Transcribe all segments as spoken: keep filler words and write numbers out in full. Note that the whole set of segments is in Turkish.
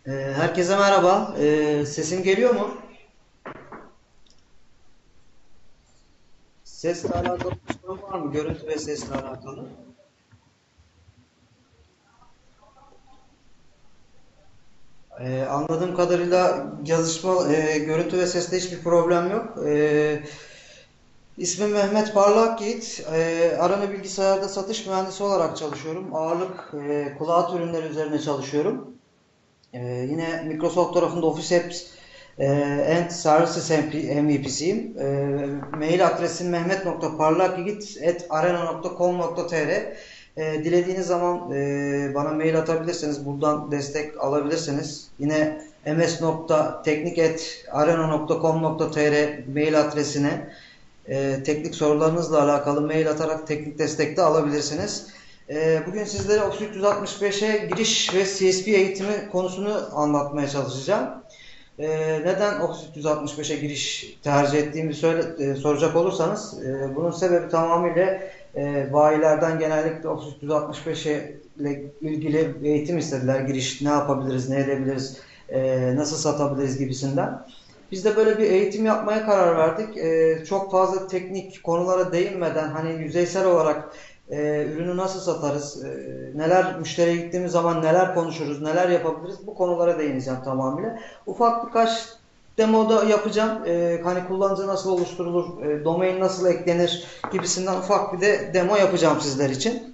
Ee, Herkese merhaba. Ee, sesim geliyor mu? Sesle alakalı bir sorun var mı? Görüntü ve sesle alakalı. Ee, anladığım kadarıyla yazışma, e, görüntü ve seste hiçbir problem yok. Ee, ismim Mehmet Parlak Yiğit. Ee, Arana Bilgisayar'da satış mühendisi olarak çalışıyorum. Ağırlık e, cloud ürünleri üzerine çalışıyorum. Ee, yine Microsoft tarafında Office Apps e, and Services M V P'siyim. E, mail adresim mehmet nokta parlakyigit at arena nokta com nokta tr. E, dilediğiniz zaman e, bana mail atabilirsiniz. Buradan destek alabilirsiniz. Yine ms nokta teknik at arena nokta com nokta tr mail adresine e, teknik sorularınızla alakalı mail atarak teknik destek de alabilirsiniz. E, bugün sizlere Office üç yüz altmış beşe giriş ve C S P eğitimi konusunu anlatmaya çalışacağım. E, neden Office üç yüz altmış beşe giriş tercih ettiğimi söyle, e, soracak olursanız e, bunun sebebi tamamıyla e, bayilerden genellikle Office üç yüz altmış beş ile ilgili eğitim istediler. Giriş ne yapabiliriz, ne edebiliriz, e, nasıl satabiliriz gibisinden. Biz de böyle bir eğitim yapmaya karar verdik. Ee, çok fazla teknik konulara değinmeden hani yüzeysel olarak e, ürünü nasıl satarız, e, neler müşteriye gittiğimiz zaman neler konuşuruz, neler yapabiliriz bu konulara değineceğim tamamıyla. Ufak birkaç demo da yapacağım. Ee, hani kullanıcı nasıl oluşturulur, e, domain nasıl eklenir gibisinden ufak bir de demo yapacağım sizler için.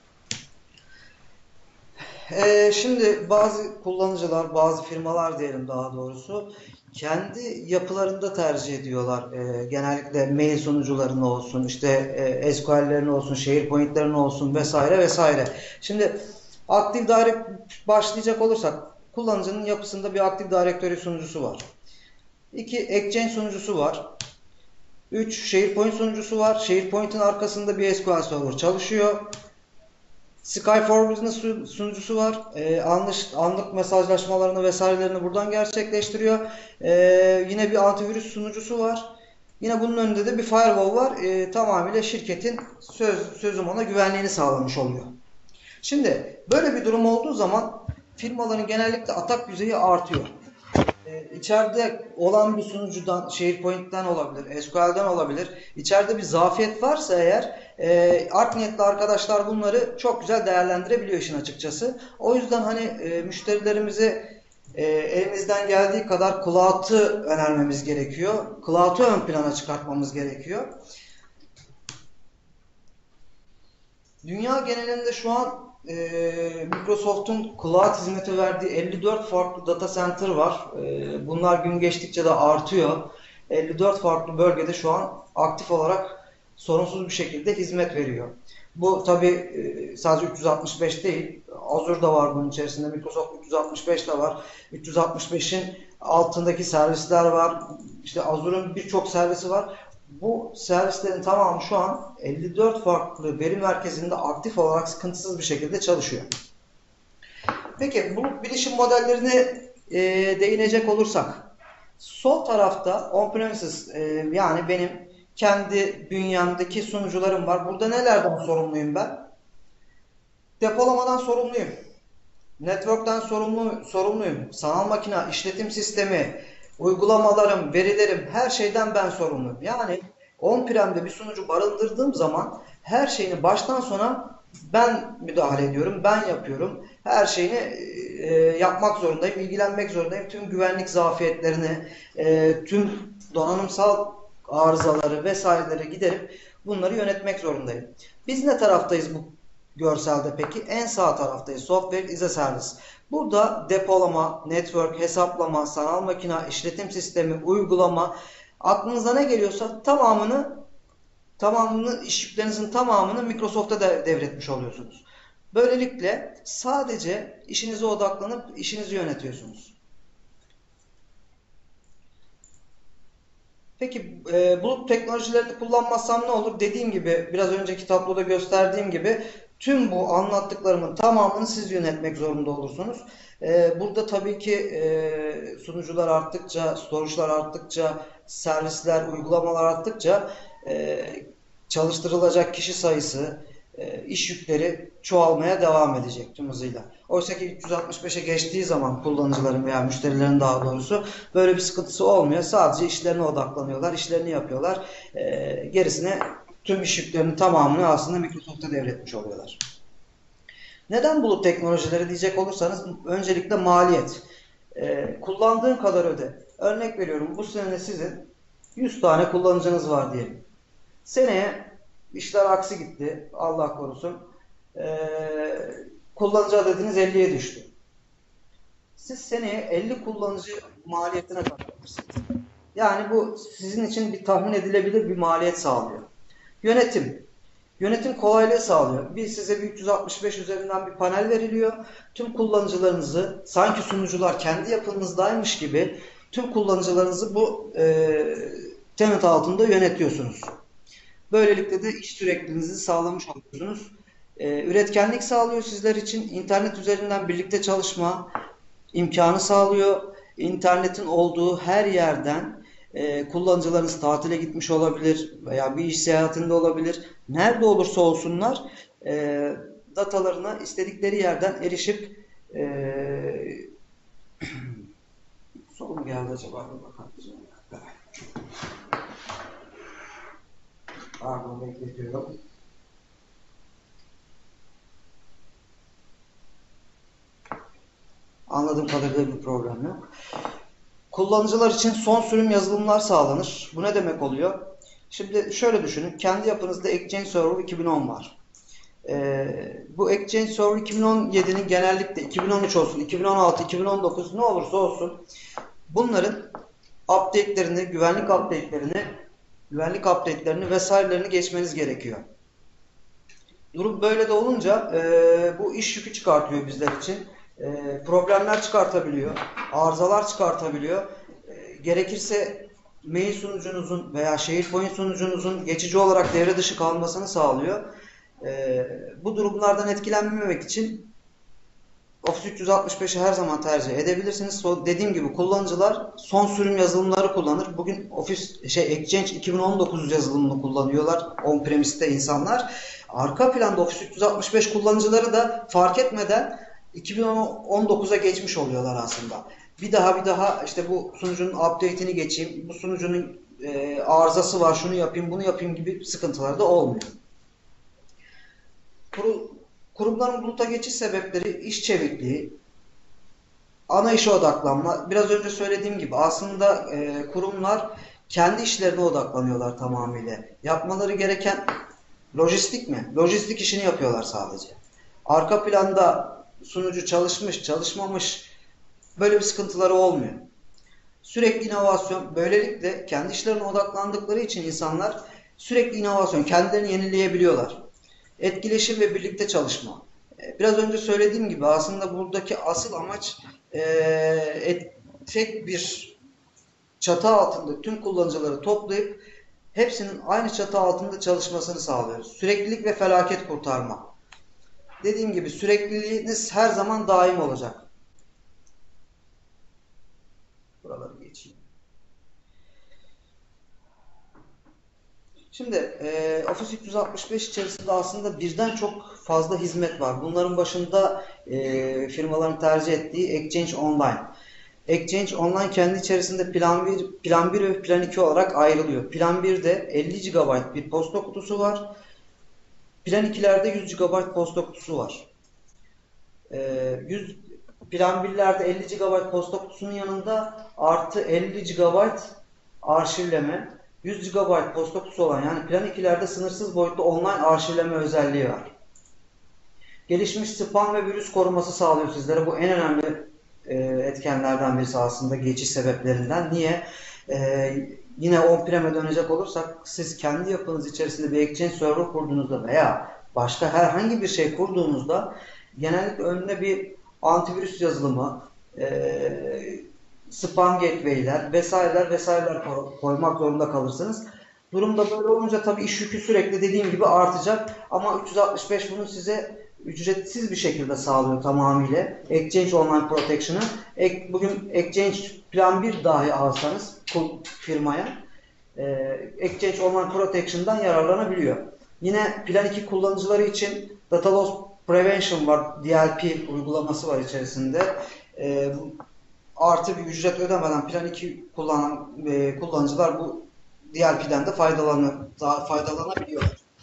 Ee, şimdi bazı kullanıcılar, bazı firmalar diyelim daha doğrusu kendi yapılarında tercih ediyorlar. Ee, genellikle mail sunucularını olsun, işte e, S Q L'lerini olsun, SharePoint'lerini olsun vesaire vesaire. Şimdi Active Direct başlayacak olursak kullanıcının yapısında bir Active Directory sunucusu var. iki Exchange sunucusu var. üç SharePoint sunucusu var. SharePoint'in arkasında bir S Q L Server çalışıyor. Sky for Business sunucusu var. Ee, anlık, anlık mesajlaşmalarını vesairelerini buradan gerçekleştiriyor. Ee, yine bir antivirüs sunucusu var. Yine bunun önünde de bir firewall var. Ee, tamamıyla şirketin söz, sözüm ona güvenliğini sağlamış oluyor. Şimdi böyle bir durum olduğu zaman firmaların genellikle atak yüzeyi artıyor. Ee, içeride olan bir sunucudan, SharePoint'ten olabilir, S Q L'den olabilir. İçeride bir zafiyet varsa eğer e, art niyetli arkadaşlar bunları çok güzel değerlendirebiliyor işin açıkçası. O yüzden hani e, müşterilerimize e, elimizden geldiği kadar cloud'u önermemiz gerekiyor. Cloud'u ön plana çıkartmamız gerekiyor. Dünya genelinde şu an e, Microsoft'un cloud hizmeti verdiği elli dört farklı data center var. E, bunlar gün geçtikçe de artıyor. elli dört farklı bölgede şu an aktif olarak sorunsuz bir şekilde hizmet veriyor. Bu tabi e, sadece üç yüz altmış beş değil. Azure da var bunun içerisinde. Microsoft üç yüz altmış beş de var. üç yüz altmış beşin altındaki servisler var. İşte Azure'un birçok servisi var. Bu servislerin tamamı şu an elli dört farklı veri merkezinde aktif olarak sıkıntısız bir şekilde çalışıyor. Peki bulut bilişim modellerine e, değinecek olursak, sol tarafta on-premises e, yani benim kendi bünyemdeki sunucularım var. Burada nelerden sorumluyum ben? Depolamadan sorumluyum. Network'ten sorumlu, sorumluyum. Sanal makine, işletim sistemi, uygulamalarım, verilerim, her şeyden ben sorumluyum. Yani on-prem'de bir sunucu barındırdığım zaman her şeyini baştan sona ben müdahale ediyorum, ben yapıyorum. Her şeyini e, yapmak zorundayım, ilgilenmek zorundayım. Tüm güvenlik zafiyetlerini, e, tüm donanımsal arızaları vesaireleri giderip bunları yönetmek zorundayım. Biz ne taraftayız bu görselde peki? En sağ taraftayız. Software is a Service. Burada depolama, network, hesaplama, sanal makine, işletim sistemi, uygulama, aklınıza ne geliyorsa tamamını tamamını iş yüklerinizin tamamını Microsoft'a de devretmiş oluyorsunuz. Böylelikle sadece işinize odaklanıp işinizi yönetiyorsunuz. Peki e, bulut teknolojilerini kullanmazsam ne olur? Dediğim gibi biraz önceki tabloda gösterdiğim gibi tüm bu anlattıklarımın tamamını siz yönetmek zorunda olursunuz. E, burada tabii ki e, sunucular arttıkça, storage'lar arttıkça, servisler, uygulamalar arttıkça e, çalıştırılacak kişi sayısı, e, iş yükleri çoğalmaya devam edecek tüm hızıyla. Oysa ki üç yüz altmış beşe geçtiği zaman kullanıcıların veya müşterilerin daha doğrusu böyle bir sıkıntısı olmuyor. Sadece işlerine odaklanıyorlar, işlerini yapıyorlar. E, gerisine tüm iş yüklerinin tamamını aslında Microsoft'a devretmiş oluyorlar. Neden bulut teknolojileri diyecek olursanız öncelikle maliyet. E, kullandığın kadar öde. Örnek veriyorum, bu sene sizin yüz tane kullanıcınız var diyelim. Seneye işler aksi gitti. Allah korusun. E, kullanıcı adediniz elliye düştü. Siz seneye elli kullanıcı maliyetine katlanırsınız. Yani bu sizin için bir tahmin edilebilir bir maliyet sağlıyor. Yönetim. Yönetim kolaylığı sağlıyor. Bir size bir üç yüz altmış beş üzerinden bir panel veriliyor. Tüm kullanıcılarınızı sanki sunucular kendi yapınızdaymış gibi tüm kullanıcılarınızı bu e, tenant altında yönetiyorsunuz. Böylelikle de iş sürekliliğinizi sağlamış oluyorsunuz. E, üretkenlik sağlıyor sizler için. İnternet üzerinden birlikte çalışma imkanı sağlıyor. İnternetin olduğu her yerden e, kullanıcılarınız tatile gitmiş olabilir veya bir iş seyahatinde olabilir. Nerede olursa olsunlar e, datalarına istedikleri yerden erişip e, soru mu geldi acaba? Pardon, bekletiyorum. Anladığım kadarıyla bir problem yok. Kullanıcılar için son sürüm yazılımlar sağlanır. Bu ne demek oluyor? Şimdi şöyle düşünün. Kendi yapınızda Exchange Server iki bin on var. Ee, bu Exchange Server iki bin on yedi'nin genellikle iki bin on üç olsun, iki bin on altı, iki bin on dokuz ne olursa olsun bunların update'lerini, güvenlik update'lerini, güvenlik update'lerini vesairelerini geçmeniz gerekiyor. Durum böyle de olunca e, bu iş yükü çıkartıyor bizler için. E, problemler çıkartabiliyor, arızalar çıkartabiliyor. E, gerekirse mail sunucunuzun veya SharePoint sunucunuzun geçici olarak devre dışı kalmasını sağlıyor. E, bu durumlardan etkilenmemek için Office üç yüz altmış beş'i her zaman tercih edebilirsiniz. So, dediğim gibi kullanıcılar son sürüm yazılımları kullanır. Bugün Office şey Exchange iki bin on dokuz yazılımını kullanıyorlar on-premise'te insanlar. Arka planda Office üç yüz altmış beş kullanıcıları da fark etmeden iki bin on dokuz'a geçmiş oluyorlar aslında. Bir daha bir daha işte bu sunucunun update'ini geçeyim, bu sunucunun e, arızası var, şunu yapayım, bunu yapayım gibi sıkıntılar da olmuyor. Kuru, Kurumların buluta geçiş sebepleri iş çevikliği, ana işe odaklanma. Biraz önce söylediğim gibi aslında e, kurumlar kendi işlerine odaklanıyorlar tamamıyla. Yapmaları gereken lojistik mi? Lojistik işini yapıyorlar sadece. Arka planda sunucu çalışmış, çalışmamış böyle bir sıkıntıları olmuyor. Sürekli inovasyon. Böylelikle kendi işlerine odaklandıkları için insanlar sürekli inovasyon, kendilerini yenileyebiliyorlar. Etkileşim ve birlikte çalışma. Biraz önce söylediğim gibi aslında buradaki asıl amaç e, tek bir çatı altında tüm kullanıcıları toplayıp hepsinin aynı çatı altında çalışmasını sağlıyoruz. Süreklilik ve felaket kurtarma. Dediğim gibi sürekliliğiniz her zaman daim olacak. Buraları geçeyim. Şimdi e, Office üç yüz altmış beş içerisinde aslında birden çok fazla hizmet var. Bunların başında e, firmaların tercih ettiği Exchange Online. Exchange Online kendi içerisinde plan bir, plan bir ve plan iki olarak ayrılıyor. Plan bir'de elli gigabayt bir posta kutusu var. Plan iki'lerde yüz gigabayt posta kutusu var. E, yüz, plan bir'lerde elli gigabayt posta kutusunun yanında artı elli gigabayt arşivleme, yüz gigabayt posta kutusu olan yani plan iki'lerde sınırsız boyutlu online arşivleme özelliği var. Gelişmiş spam ve virüs koruması sağlıyor sizlere. Bu en önemli e, etkenlerden birisi aslında geçiş sebeplerinden. Niye? E, yine on-prem'e dönecek olursak siz kendi yapınız içerisinde bir Exchange server kurduğunuzda veya başka herhangi bir şey kurduğunuzda genellikle önüne bir antivirüs yazılımı, e, spam gateway'ler vesaireler vesaireler koymak zorunda kalırsınız. Durumda böyle olunca tabii iş yükü sürekli dediğim gibi artacak ama üç yüz altmış beş bunu size ücretsiz bir şekilde sağlıyor tamamıyla. Exchange Online Protection'ı. Bugün Exchange Plan bir dahi alsanız firmaya Exchange Online Protection'dan yararlanabiliyor. Yine Plan iki kullanıcıları için Data Loss Prevention var. D L P uygulaması var içerisinde. E, artı bir ücret ödemeden Plan iki kullanan e, kullanıcılar bu D L P'den de faydalanı, daha faydalanabiliyor.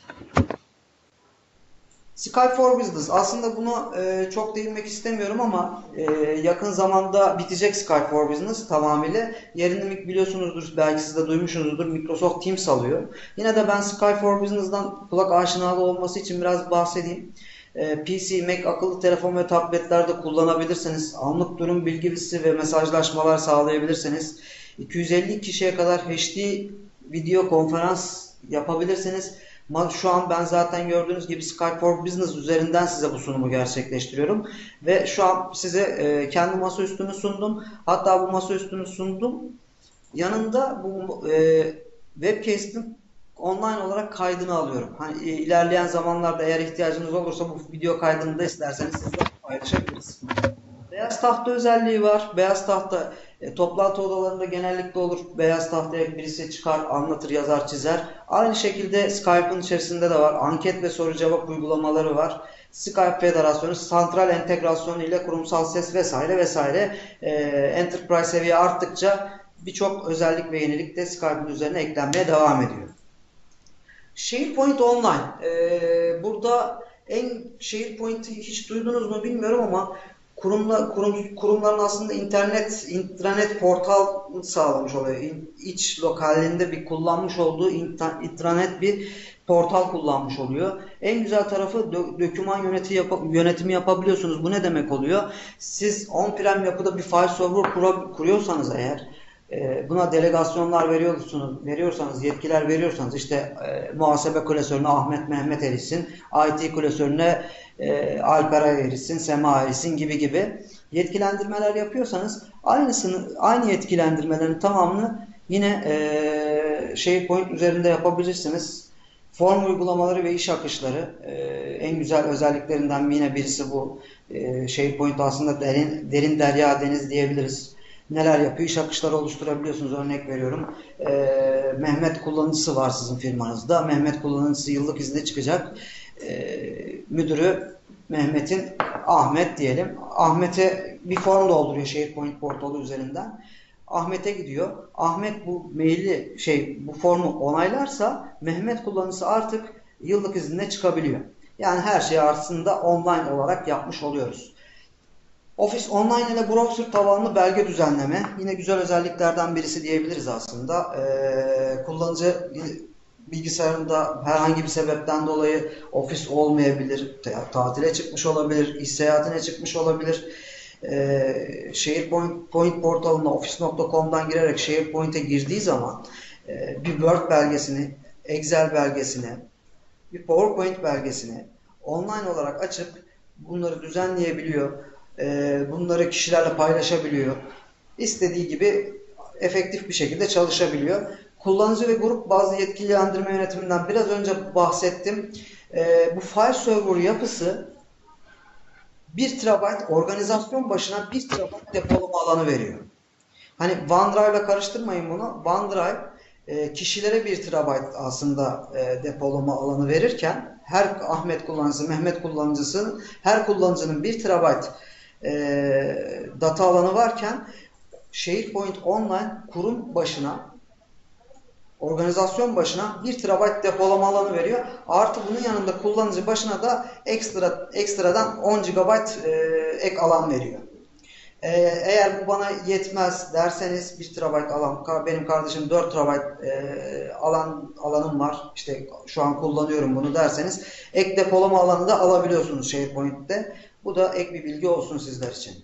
Skype for Business. Aslında bunu e, çok değinmek istemiyorum ama e, yakın zamanda bitecek Skype for Business tamamıyla. Yerini biliyorsunuzdur, belki siz de duymuşsunuzdur, Microsoft Teams alıyor. Yine de ben Skype for Business'dan kulak aşinalığı olması için biraz bahsedeyim. E, P C, Mac, akıllı telefon ve tabletlerde kullanabilirsiniz. Anlık durum bilgisi ve mesajlaşmalar sağlayabilirsiniz. iki yüz elli kişiye kadar H D video konferans yapabilirsiniz. Şu an ben zaten gördüğünüz gibi Skype for Business üzerinden size bu sunumu gerçekleştiriyorum. Ve şu an size e, kendi masaüstümü sundum. Hatta bu masaüstünü sundum. Yanında bu e, webcast'in online olarak kaydını alıyorum. Hani e, ilerleyen zamanlarda eğer ihtiyacınız olursa bu video kaydını da isterseniz sizle paylaşabiliriz. Beyaz tahta özelliği var. Beyaz tahta e, toplantı odalarında genellikle olur. Beyaz tahtaya birisi çıkar, anlatır, yazar, çizer. Aynı şekilde Skype'ın içerisinde de var. Anket ve soru cevap uygulamaları var. Skype Federasyonu, santral entegrasyonu ile kurumsal ses vesaire vesaire. E, Enterprise seviye arttıkça birçok özellik ve yenilik de Skype'ın üzerine eklenmeye devam ediyor. SharePoint Online. E, burada en SharePoint'i hiç duydunuz mu bilmiyorum ama Kurumla, kurum, kurumların aslında internet intranet portal sağlamış oluyor. İç lokalinde bir kullanmış olduğu intranet bir portal kullanmış oluyor. En güzel tarafı dö döküman yönetimi, yap yönetimi yapabiliyorsunuz. Bu ne demek oluyor? Siz on-prem yapıda bir file server kur kuruyorsanız eğer, e, buna delegasyonlar veriyorsunuz, veriyorsanız, yetkiler veriyorsanız, işte e, muhasebe klasörüne Ahmet Mehmet erişsin, I T klasörüne e, Alper erişsin, Sema erişsin gibi gibi yetkilendirmeler yapıyorsanız aynısını, aynı yetkilendirmelerin tamamını yine e, SharePoint üzerinde yapabilirsiniz. Form uygulamaları ve iş akışları e, en güzel özelliklerinden yine birisi bu. E, SharePoint aslında derin, derin derya deniz diyebiliriz. Neler yapıyor? İş akışları oluşturabiliyorsunuz. Örnek veriyorum. Ee, Mehmet kullanıcısı var sizin firmanızda. Mehmet kullanıcısı yıllık izne çıkacak. Ee, müdürü Mehmet'in Ahmet diyelim. Ahmet'e bir form dolduruyor SharePoint portalı üzerinden. Ahmet'e gidiyor. Ahmet bu maili şey bu formu onaylarsa Mehmet kullanıcısı artık yıllık izinle çıkabiliyor. Yani her şeyi aslında online olarak yapmış oluyoruz. Office Online ile browser tabanlı belge düzenleme yine güzel özelliklerden birisi diyebiliriz aslında. Ee, kullanıcı bilgisayarında herhangi bir sebepten dolayı Office olmayabilir, tatile çıkmış olabilir, iş seyahatine çıkmış olabilir. Ee, SharePoint Point portalına office nokta com'dan girerek SharePoint'e girdiği zaman e, bir Word belgesini, Excel belgesini, bir PowerPoint belgesini online olarak açıp bunları düzenleyebiliyor. Bunları kişilerle paylaşabiliyor. İstediği gibi efektif bir şekilde çalışabiliyor. Kullanıcı ve grup bazlı yetkilendirme yönetiminden biraz önce bahsettim. Bu file server yapısı bir terabayt organizasyon başına bir terabayt depolama alanı veriyor. Hani OneDrive ile karıştırmayın bunu. OneDrive kişilere bir terabayt aslında depolama alanı verirken her Ahmet kullanıcısı, Mehmet kullanıcısı, her kullanıcının bir terabayt E, data alanı varken SharePoint Online kurum başına, organizasyon başına bir terabayt depolama alanı veriyor. Artı bunun yanında kullanıcı başına da ekstra ekstradan on gigabayt e, ek alan veriyor. E, eğer bu bana yetmez derseniz bir terabayt alan, benim kardeşim dört terabayt e, alan alanım var. İşte şu an kullanıyorum bunu derseniz ek depolama alanı da alabiliyorsunuz SharePoint'te. Bu da ek bir bilgi olsun sizler için.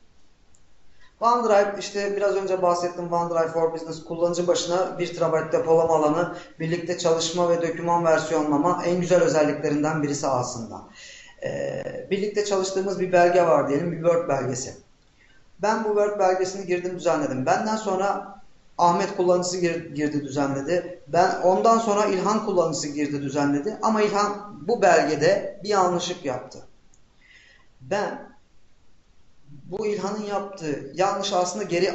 OneDrive, işte biraz önce bahsettim, OneDrive for Business kullanıcı başına bir terabayt depolama alanı, birlikte çalışma ve doküman versiyonlama en güzel özelliklerinden birisi aslında. Ee, birlikte çalıştığımız bir belge var diyelim, bir Word belgesi. Ben bu Word belgesini girdim, düzenledim. Benden sonra Ahmet kullanıcısı girdi, düzenledi. Ben ondan sonra İlhan kullanıcısı girdi, düzenledi. Ama İlhan bu belgede bir yanlışlık yaptı. Ben bu İlhan'ın yaptığı yanlış aslında geri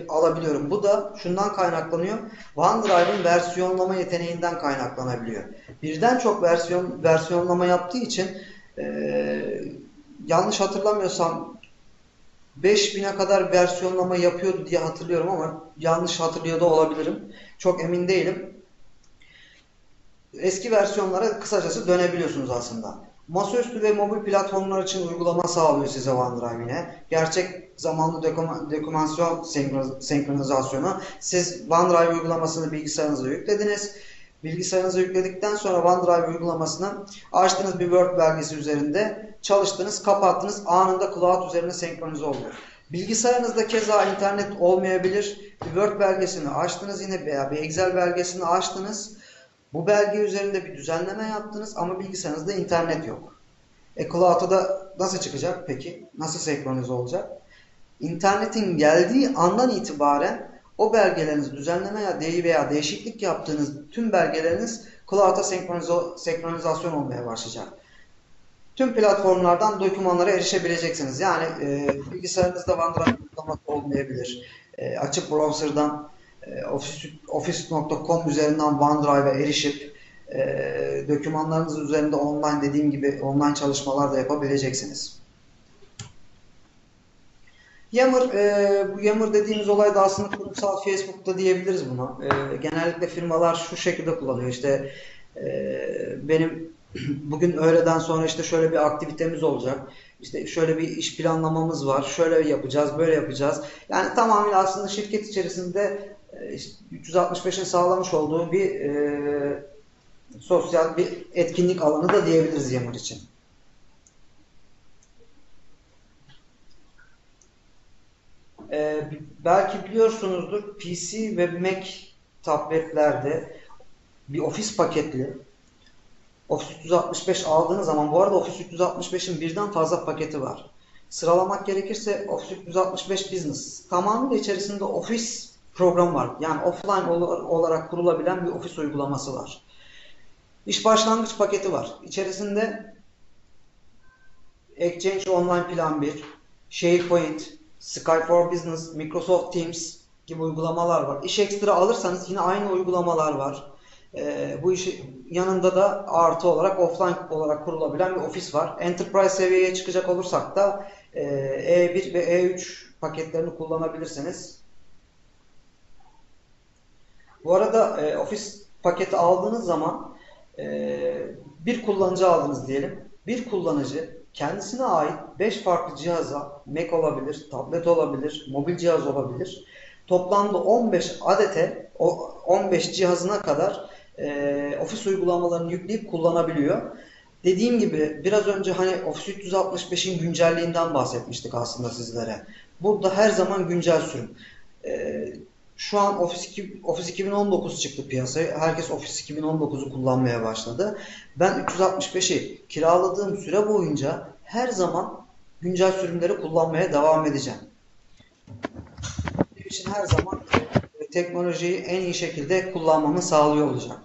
alabiliyorum. Bu da şundan kaynaklanıyor. OneDrive'ın versiyonlama yeteneğinden kaynaklanabiliyor. birden çok versiyon versiyonlama yaptığı için e, yanlış hatırlamıyorsam beş bin'e kadar versiyonlama yapıyordu diye hatırlıyorum ama yanlış hatırlıyor da olabilirim. Çok emin değilim. Eski versiyonlara kısacası dönebiliyorsunuz aslında. Masaüstü ve mobil platformlar için uygulama sağlıyor size OneDrive yine. Gerçek zamanlı dokümantasyon senkronizasyonu. Siz OneDrive uygulamasını bilgisayarınıza yüklediniz. Bilgisayarınıza yükledikten sonra OneDrive uygulamasını açtığınız bir Word belgesi üzerinde çalıştınız, kapattınız. Anında cloud üzerine senkronize oluyor. Bilgisayarınızda keza internet olmayabilir. Bir Word belgesini açtınız yine veya bir Excel belgesini açtınız. Bu belge üzerinde bir düzenleme yaptınız ama bilgisayarınızda internet yok. E cloud'a da nasıl çıkacak peki? Nasıl senkronize olacak? İnternetin geldiği andan itibaren o belgeleriniz düzenleme veya değişiklik yaptığınız tüm belgeleriniz cloud'a senkronizasyon olmaya başlayacak. Tüm platformlardan dokümanlara erişebileceksiniz. Yani e, bilgisayarınızda OneDrive uygulaması olmayabilir. E, açıp browser'dan e, office nokta com üzerinden OneDrive'a erişip e, dokümanlarınız üzerinde online dediğim gibi online çalışmalar da yapabileceksiniz. Yammer, e, bu Yammer dediğimiz olay da aslında kurumsal Facebook'ta diyebiliriz buna. E, genellikle firmalar şu şekilde kullanıyor. İşte e, benim bugün öğleden sonra işte şöyle bir aktivitemiz olacak. İşte şöyle bir iş planlamamız var. Şöyle yapacağız, böyle yapacağız. Yani tamamıyla aslında şirket içerisinde e, işte üç yüz altmış beş'in sağlamış olduğu bir e, sosyal bir etkinlik alanı da diyebiliriz Yammer için. Ee, belki biliyorsunuzdur P C ve Mac tabletlerde bir Office paketli Office üç yüz altmış beş aldığınız zaman, bu arada Office üç yüz altmış beş'in birden fazla paketi var. Sıralamak gerekirse Office üç yüz altmış beş Business tamamıyla içerisinde Office program var. Yani offline olarak kurulabilen bir Office uygulaması var. İş başlangıç paketi var. İçerisinde Exchange Online Plan bir, SharePoint, Skype for Business, Microsoft Teams gibi uygulamalar var. İş ekstra alırsanız yine aynı uygulamalar var. Ee, bu işin yanında da artı olarak offline olarak kurulabilen bir ofis var. Enterprise seviyeye çıkacak olursak da e, E bir ve E üç paketlerini kullanabilirsiniz. Bu arada e, ofis paketi aldığınız zaman e, bir kullanıcı aldınız diyelim. Bir kullanıcı kendisine ait beş farklı cihaza, Mac olabilir, tablet olabilir, mobil cihaz olabilir. Toplamda on beş adete, on beş cihazına kadar e, Office uygulamalarını yükleyip kullanabiliyor. Dediğim gibi biraz önce hani Office üç yüz altmış beş'in güncelliğinden bahsetmiştik aslında sizlere. Burada her zaman güncel sürüm. E, şu an Office, Office iki bin on dokuz çıktı piyasaya. Herkes Office iki bin on dokuz'u kullanmaya başladı. Ben üç yüz altmış beş'i kiraladığım süre boyunca her zaman güncel sürümleri kullanmaya devam edeceğim. Benim için her zaman teknolojiyi en iyi şekilde kullanmamı sağlıyor olacak.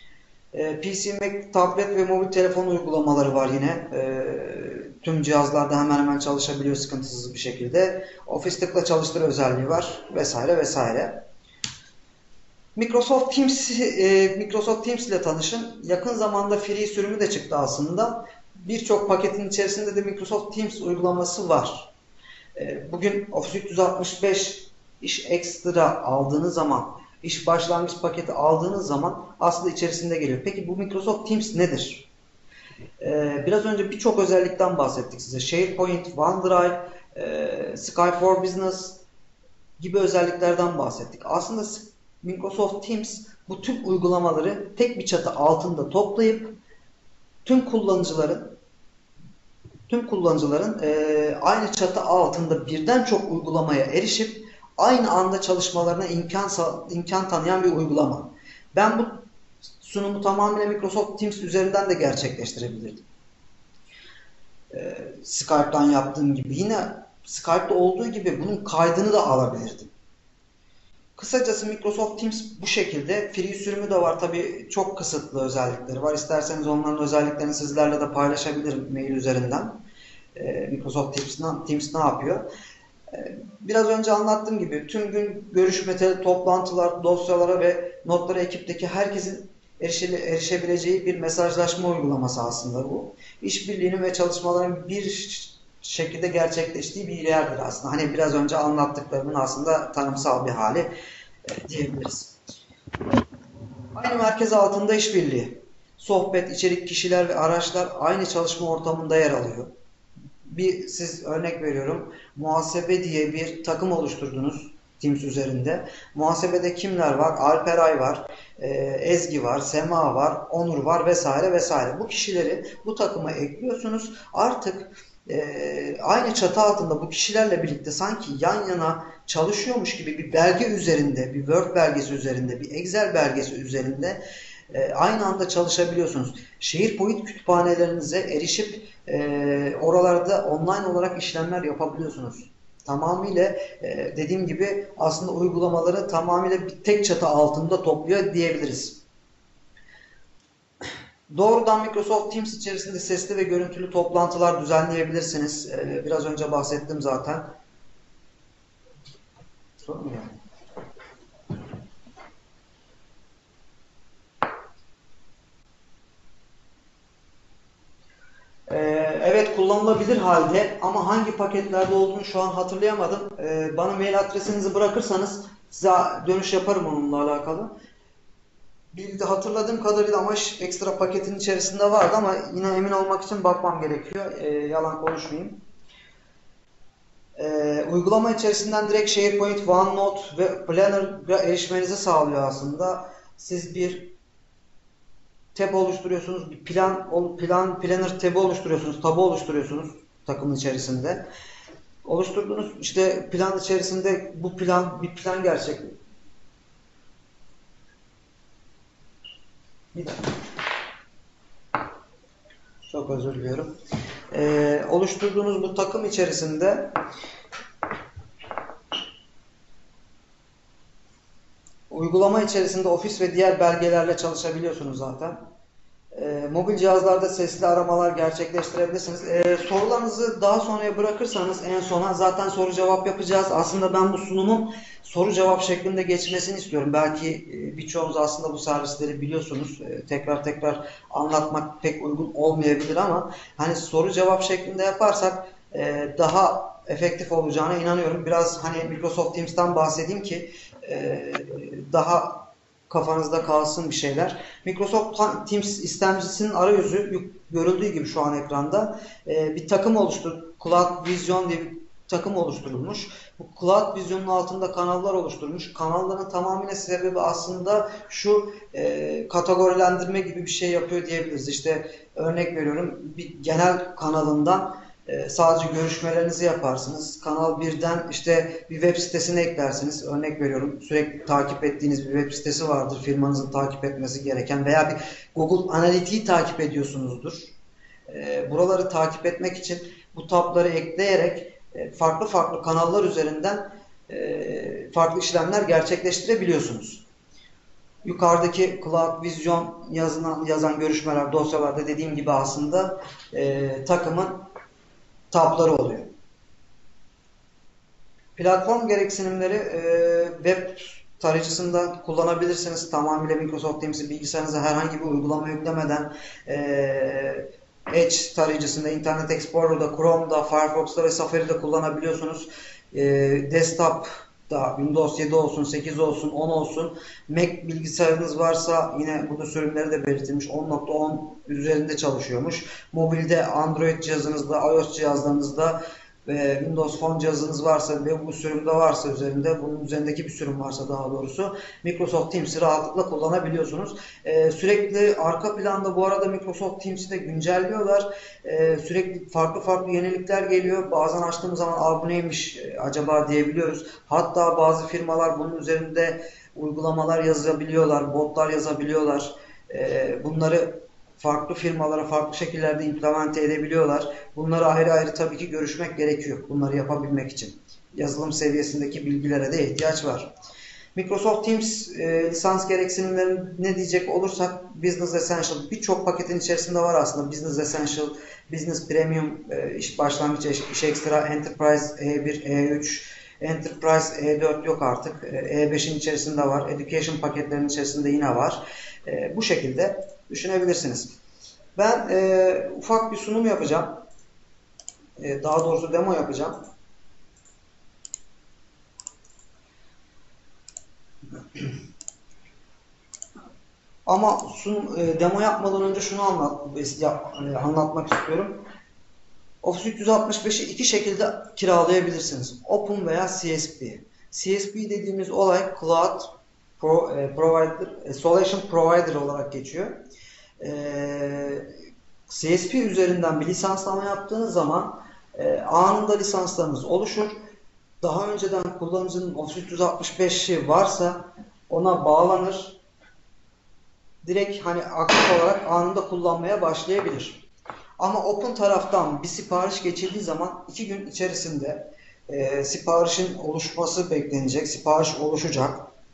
P C, Mac, tablet ve mobil telefon uygulamaları var yine. Tüm cihazlarda hemen hemen çalışabiliyor sıkıntısız bir şekilde. Office tıkla çalıştır özelliği var vesaire vesaire. Microsoft Teams, Microsoft Teams ile tanışın. Yakın zamanda free sürümü de çıktı aslında. Birçok paketin içerisinde de Microsoft Teams uygulaması var. Bugün Office üç yüz altmış beş iş ekstra aldığınız zaman, iş başlangıç paketi aldığınız zaman aslında içerisinde geliyor. Peki bu Microsoft Teams nedir? Ee, biraz önce birçok özellikten bahsettik size. SharePoint, OneDrive, e, Skype for Business gibi özelliklerden bahsettik. Aslında Microsoft Teams bu tüm uygulamaları tek bir çatı altında toplayıp tüm kullanıcıların tüm kullanıcıların e, aynı çatı altında birden çok uygulamaya erişip aynı anda çalışmalarına imkan, imkan tanıyan bir uygulama. Ben bu sunumu tamamıyla Microsoft Teams üzerinden de gerçekleştirebilirdim. Ee, Skype'dan yaptığım gibi. Yine Skype'da olduğu gibi bunun kaydını da alabilirdim. Kısacası Microsoft Teams bu şekilde. Free sürümü de var. Tabii çok kısıtlı özellikleri var. İsterseniz onların özelliklerini sizlerle de paylaşabilirim mail üzerinden. Ee, Microsoft Teams, Teams ne yapıyor? Biraz önce anlattığım gibi tüm gün görüşme, toplantılar, dosyalara ve notlara ekipteki herkesin erişebileceği bir mesajlaşma uygulaması aslında bu. İşbirliğinin ve çalışmaların bir şekilde gerçekleştiği bir yerdir aslında. Hani biraz önce anlattıklarımın aslında tanımsal bir hali diyebiliriz. Aynı merkez altında işbirliği. Sohbet, içerik, kişiler ve araçlar aynı çalışma ortamında yer alıyor. Bir siz örnek veriyorum. Muhasebe diye bir takım oluşturdunuz Teams üzerinde. Muhasebede kimler var? Alperay var, Ezgi var, Sema var, Onur var vesaire vesaire. Bu kişileri bu takıma ekliyorsunuz. Artık e, aynı çatı altında bu kişilerle birlikte sanki yan yana çalışıyormuş gibi bir belge üzerinde, bir Word belgesi üzerinde, bir Excel belgesi üzerinde e, aynı anda çalışabiliyorsunuz. SharePoint kütüphanelerinize erişip e, oralarda online olarak işlemler yapabiliyorsunuz. Tamamıyla e, dediğim gibi aslında uygulamaları tamamıyla bir tek çatı altında topluyor diyebiliriz. Doğrudan Microsoft Teams içerisinde sesli ve görüntülü toplantılar düzenleyebilirsiniz. E, biraz önce bahsettim zaten. Sorun mu yani? Evet, kullanılabilir halde ama hangi paketlerde olduğunu şu an hatırlayamadım. Bana mail adresinizi bırakırsanız size dönüş yaparım onunla alakalı. Bir de hatırladığım kadarıyla ama ekstra paketin içerisinde vardı ama yine emin olmak için bakmam gerekiyor. Yalan konuşmayayım. Uygulama içerisinden direkt SharePoint, OneNote ve Planner'a erişmenizi sağlıyor aslında. Siz bir tab oluşturuyorsunuz, bir plan, plan, planner tabı oluşturuyorsunuz, tabı oluşturuyorsunuz takımın içerisinde. Oluşturduğunuz işte plan içerisinde bu plan, bir plan gerçek. Bir dakika. Çok özür diliyorum. Ee, oluşturduğunuz bu takım içerisinde uygulama içerisinde ofis ve diğer belgelerle çalışabiliyorsunuz zaten. E, mobil cihazlarda sesli aramalar gerçekleştirebilirsiniz. E, sorularınızı daha sonraya bırakırsanız en sona zaten soru cevap yapacağız. Aslında ben bu sunumun soru cevap şeklinde geçmesini istiyorum. Belki e, birçoğunuz aslında bu servisleri biliyorsunuz. E, tekrar tekrar anlatmak pek uygun olmayabilir ama hani soru cevap şeklinde yaparsak e, daha efektif olacağına inanıyorum. Biraz hani Microsoft Teams'ten bahsedeyim ki e, daha kafanızda kalsın bir şeyler. Microsoft Teams istemcisinin arayüzü görüldüğü gibi şu an ekranda e, bir takım oluştu. Cloud Vision diye bir takım oluşturulmuş. Bu Cloud Vision'un altında kanallar oluşturmuş. Kanalların tamamıyla sebebi aslında şu e, kategorilendirme gibi bir şey yapıyor diyebiliriz. İşte örnek veriyorum bir genel kanalından sadece görüşmelerinizi yaparsınız. Kanal birden işte bir web sitesine eklersiniz. Örnek veriyorum sürekli takip ettiğiniz bir web sitesi vardır. Firmanızın takip etmesi gereken veya bir Google Analytics'i takip ediyorsunuzdur. Buraları takip etmek için bu tabları ekleyerek farklı farklı kanallar üzerinden farklı işlemler gerçekleştirebiliyorsunuz. Yukarıdaki Cloud Vision yazılan, yazan görüşmeler dosyalarda dediğim gibi aslında e, takımın tabları oluyor. Platform gereksinimleri e, web tarayıcısında kullanabilirsiniz. Tamamıyla Microsoft Teams'i bilgisayarınıza herhangi bir uygulama yüklemeden e, Edge tarayıcısında, Internet Explorer'da, Chrome'da, Firefox'ta ve Safari'de kullanabiliyorsunuz. E, desktop da Windows yedi olsun, sekiz olsun, on olsun. Mac bilgisayarınız varsa yine burada sürümleri de belirtilmiş. on nokta on üzerinde çalışıyormuş. Mobilde Android cihazınızda, iOS cihazlarınızda ve Windows Phone cihazınız varsa ve bu sürümde varsa üzerinde, bunun üzerindeki bir sürüm varsa daha doğrusu Microsoft Teams'i rahatlıkla kullanabiliyorsunuz. Ee, sürekli arka planda bu arada Microsoft Teams'i de güncelliyorlar. Ee, sürekli farklı farklı yenilikler geliyor. Bazen açtığımız zaman Aa, bu neymiş acaba diyebiliyoruz. Hatta bazı firmalar bunun üzerinde uygulamalar yazabiliyorlar, botlar yazabiliyorlar. Ee, bunları farklı firmalara farklı şekillerde implemente edebiliyorlar. Bunları ayrı ayrı tabii ki görüşmek gerekiyor. Bunları yapabilmek için. Yazılım seviyesindeki bilgilere de ihtiyaç var. Microsoft Teams e, lisans gereksinimleri ne diyecek olursak Business Essential birçok paketin içerisinde var aslında. Business Essential, Business Premium, e, iş başlangıç, iş ekstra, Enterprise E bir, E üç, Enterprise E dört yok artık. E beşin içerisinde var. Education paketlerinin içerisinde yine var. E, bu şekilde düşünebilirsiniz. Ben e, ufak bir sunum yapacağım. E, daha doğrusu demo yapacağım. Ama sunum, e, demo yapmadan önce şunu anlat, yap, e, anlatmak istiyorum. Office üç yüz altmış beşi iki şekilde kiralayabilirsiniz. Open veya C S P. C S P dediğimiz olay Cloud Pro, e, Provider, Solution Provider olarak geçiyor. E, C S P üzerinden bir lisanslama yaptığınız zaman e, anında lisanslarınız oluşur. Daha önceden kullanıcının Office üç yüz altmış beşi varsa ona bağlanır. Direkt hani aktif olarak anında kullanmaya başlayabilir. Ama Open taraftan bir sipariş geçildiği zaman iki gün içerisinde e, siparişin oluşması beklenecek. Sipariş oluşacak.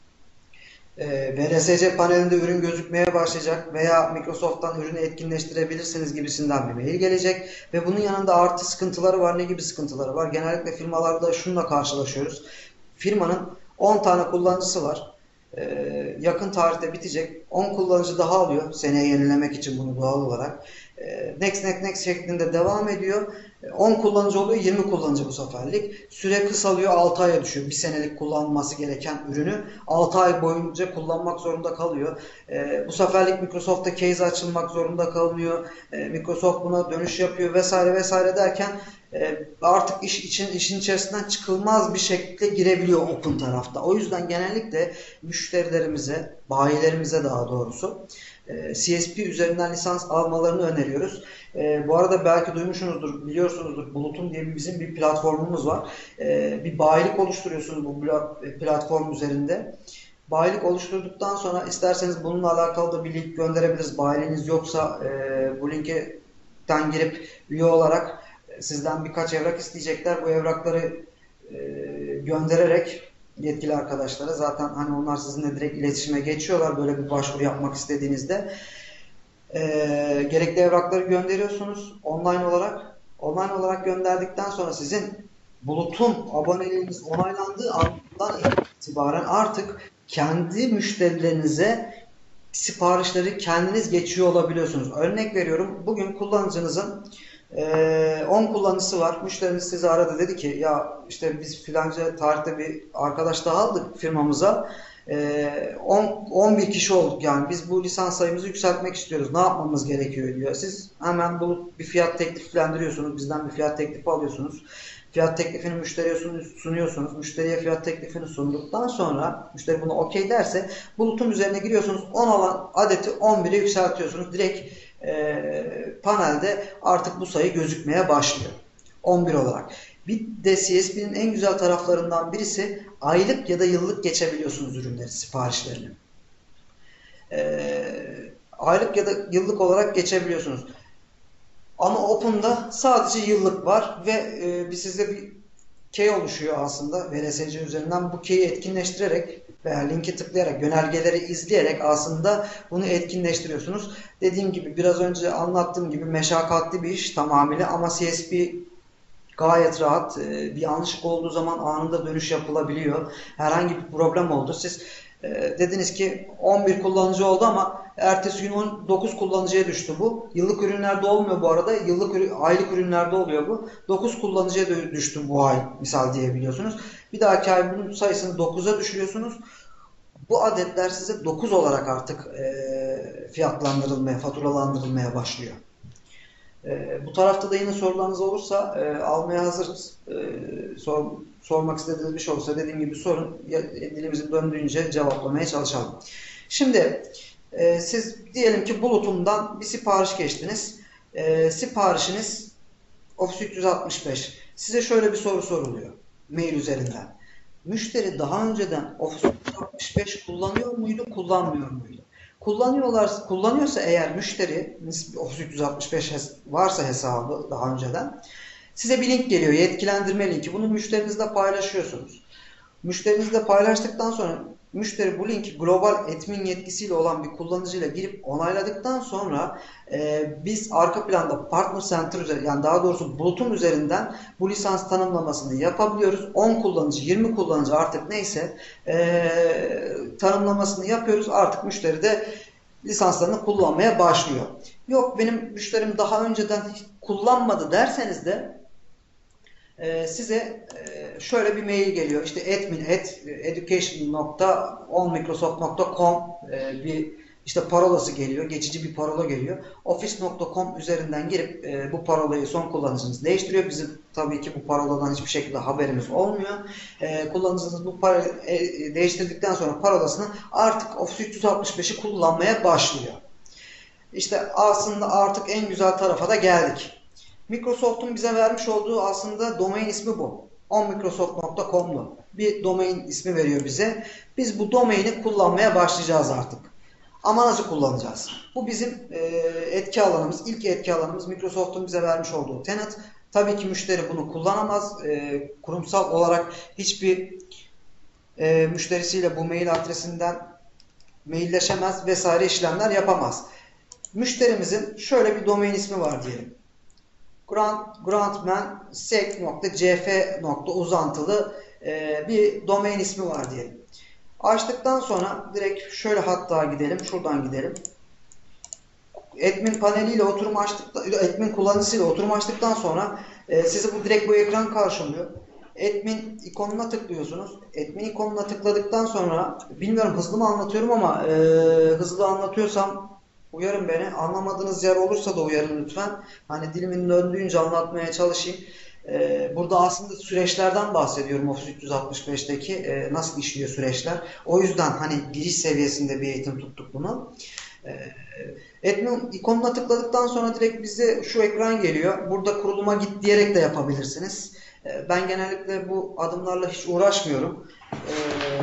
E, V R S C panelinde ürün gözükmeye başlayacak veya Microsoft'tan ürünü etkinleştirebilirsiniz gibisinden bir mail gelecek. Ve bunun yanında artı sıkıntıları var. Ne gibi sıkıntıları var? Genellikle firmalarda şununla karşılaşıyoruz. Firmanın on tane kullanıcısı var. Ee, yakın tarihte bitecek. on kullanıcı daha alıyor. Seneye yenilemek için bunu doğal olarak. Ee, next next next şeklinde devam ediyor. on kullanıcı oluyor. yirmi kullanıcı bu seferlik. Süre kısalıyor. altı aya düşüyor. Bir senelik kullanması gereken ürünü altı ay boyunca kullanmak zorunda kalıyor. Ee, bu seferlik Microsoft'ta case açılmak zorunda kalınıyor. Ee, Microsoft buna dönüş yapıyor vesaire vesaire derken artık iş için işin içerisinden çıkılmaz bir şekilde girebiliyor Open tarafta. O yüzden genellikle müşterilerimize, bayilerimize daha doğrusu C S P üzerinden lisans almalarını öneriyoruz. Bu arada belki duymuşsunuzdur, biliyorsunuzdur. Bulut'un diye bir, bizim bir platformumuz var. Bir bayilik oluşturuyorsunuz bu platform üzerinde. Bayilik oluşturduktan sonra isterseniz bununla alakalı da bir link gönderebiliriz. Bayiliğiniz yoksa bu linkten girip üye olarak sizden birkaç evrak isteyecekler. Bu evrakları e, göndererek yetkili arkadaşlara, zaten hani onlar sizinle direkt iletişime geçiyorlar böyle bir başvuru yapmak istediğinizde. E, gerekli evrakları gönderiyorsunuz online olarak. Online olarak gönderdikten sonra sizin Bulut'un aboneliğiniz onaylandığı andan itibaren artık kendi müşterilerinize siparişleri kendiniz geçiyor olabiliyorsunuz. Örnek veriyorum. Bugün kullanıcınızın on kullanıcısı var. Müşterimiz sizi aradı, dedi ki ya işte biz filanca tarihte bir arkadaş daha aldık firmamıza. on on bir kişi olduk, yani biz bu lisans sayımızı yükseltmek istiyoruz. Ne yapmamız gerekiyor diyor. Siz hemen bu bir fiyat tekliflendiriyorsunuz. Bizden bir fiyat teklifi alıyorsunuz. Fiyat teklifini müşteriye sunuyorsunuz. Müşteriye fiyat teklifini sunduktan sonra müşteri buna okey derse Bulut'un üzerine giriyorsunuz. on olan adeti on bire yükseltiyorsunuz. Direkt e, panelde artık bu sayı gözükmeye başlıyor. on bir olarak. Bir de C S P'nin en güzel taraflarından birisi aylık ya da yıllık geçebiliyorsunuz ürünleri, siparişlerini. E, aylık ya da yıllık olarak geçebiliyorsunuz. Ama Open'da sadece yıllık var ve e, bir sizde bir key oluşuyor aslında V R S C üzerinden. Bu key'i etkinleştirerek veya linki tıklayarak, yönergeleri izleyerek aslında bunu etkinleştiriyorsunuz. Dediğim gibi, biraz önce anlattığım gibi meşakkatli bir iş tamamıyla, ama C S P gayet rahat. Bir yanlışlık olduğu zaman anında dönüş yapılabiliyor. Herhangi bir problem oldu. Siz e, dediniz ki on bir kullanıcı oldu ama ertesi gün on dokuz kullanıcıya düştü bu. Yıllık ürünlerde olmuyor bu arada. Yıllık ürün, aylık ürünlerde oluyor bu. dokuz kullanıcıya düştü bu ay misal diyebiliyorsunuz. Bir dahaki ay bunun sayısını dokuza düşürüyorsunuz. Bu adetler size dokuz olarak artık e, fiyatlandırılmaya, faturalandırılmaya başlıyor. E, bu tarafta da yine sorularınız olursa e, almaya hazırız. E, sor, sormak istediğiniz bir şey olursa dediğim gibi sorun. Dilimizin döndüğünce cevaplamaya çalışalım. Şimdi e, siz diyelim ki Bulut'umdan bir sipariş geçtiniz. E, siparişiniz Office üç yüz altmış beş. Size şöyle bir soru soruluyor mail üzerinden. Müşteri daha önceden Office üç yüz altmış beş kullanıyor muydu, kullanmıyor muydu? Kullanıyorlar, kullanıyorsa eğer müşteri Office üç yüz altmış beş varsa hesabı daha önceden, size bir link geliyor, yetkilendirme linki. Bunu müşterinizle paylaşıyorsunuz. Müşterinizle paylaştıktan sonra müşteri bu linki global admin yetkisiyle olan bir kullanıcıyla girip onayladıktan sonra e, biz arka planda Partner Center üzerinden, yani daha doğrusu Bulut'un üzerinden bu lisans tanımlamasını yapabiliyoruz. on kullanıcı, yirmi kullanıcı artık neyse e, tanımlamasını yapıyoruz. Artık müşteri de lisanslarını kullanmaya başlıyor. Yok benim müşterim daha önceden hiç kullanmadı derseniz de e, size e, şöyle bir mail geliyor. İşte admin at education nokta allmicrosoft nokta com e, bir işte parolası geliyor. Geçici bir parola geliyor. office nokta com üzerinden girip e, bu parolayı son kullanıcınız değiştiriyor. Bizim tabii ki bu paroladan hiçbir şekilde haberimiz olmuyor. E, kullanıcınız bu parolayı e, değiştirdikten sonra parolasını artık Office üç yüz altmış beşi kullanmaya başlıyor. İşte aslında artık en güzel tarafa da geldik. Microsoft'un bize vermiş olduğu aslında domain ismi bu. onmicrosoft nokta com'lu bir domain ismi veriyor bize. Biz bu domaini kullanmaya başlayacağız artık. Ama nasıl kullanacağız? Bu bizim e, etki alanımız. İlk etki alanımız Microsoft'un bize vermiş olduğu tenant. Tabii ki müşteri bunu kullanamaz. E, kurumsal olarak hiçbir e, müşterisiyle bu mail adresinden mailleşemez vesaire işlemler yapamaz. Müşterimizin şöyle bir domain ismi var diyelim. Grant, grantman sec nokta c f nokta uzantılı e, bir domain ismi var diyelim. Açtıktan sonra direkt şöyle hatta gidelim. Şuradan gidelim. Admin paneliyle oturum açtıktan, admin kullanıcısıyla oturum açtıktan sonra e, sizi bu direkt bu ekran karşılıyor. Admin ikonuna tıklıyorsunuz. Admin ikonuna tıkladıktan sonra bilmiyorum hızlı mı anlatıyorum ama e, hızlı anlatıyorsam uyarın beni. Anlamadığınız yer olursa da uyarın lütfen. Hani dilimin döndüğünce anlatmaya çalışayım. Ee, burada aslında süreçlerden bahsediyorum Office üç yüz altmış beşteki e, nasıl işliyor süreçler. O yüzden hani giriş seviyesinde bir eğitim tuttuk bunu. Ee, admin ikonuna tıkladıktan sonra direkt bize şu ekran geliyor. Burada kuruluma git diyerek de yapabilirsiniz. Ee, ben genellikle bu adımlarla hiç uğraşmıyorum. Ee,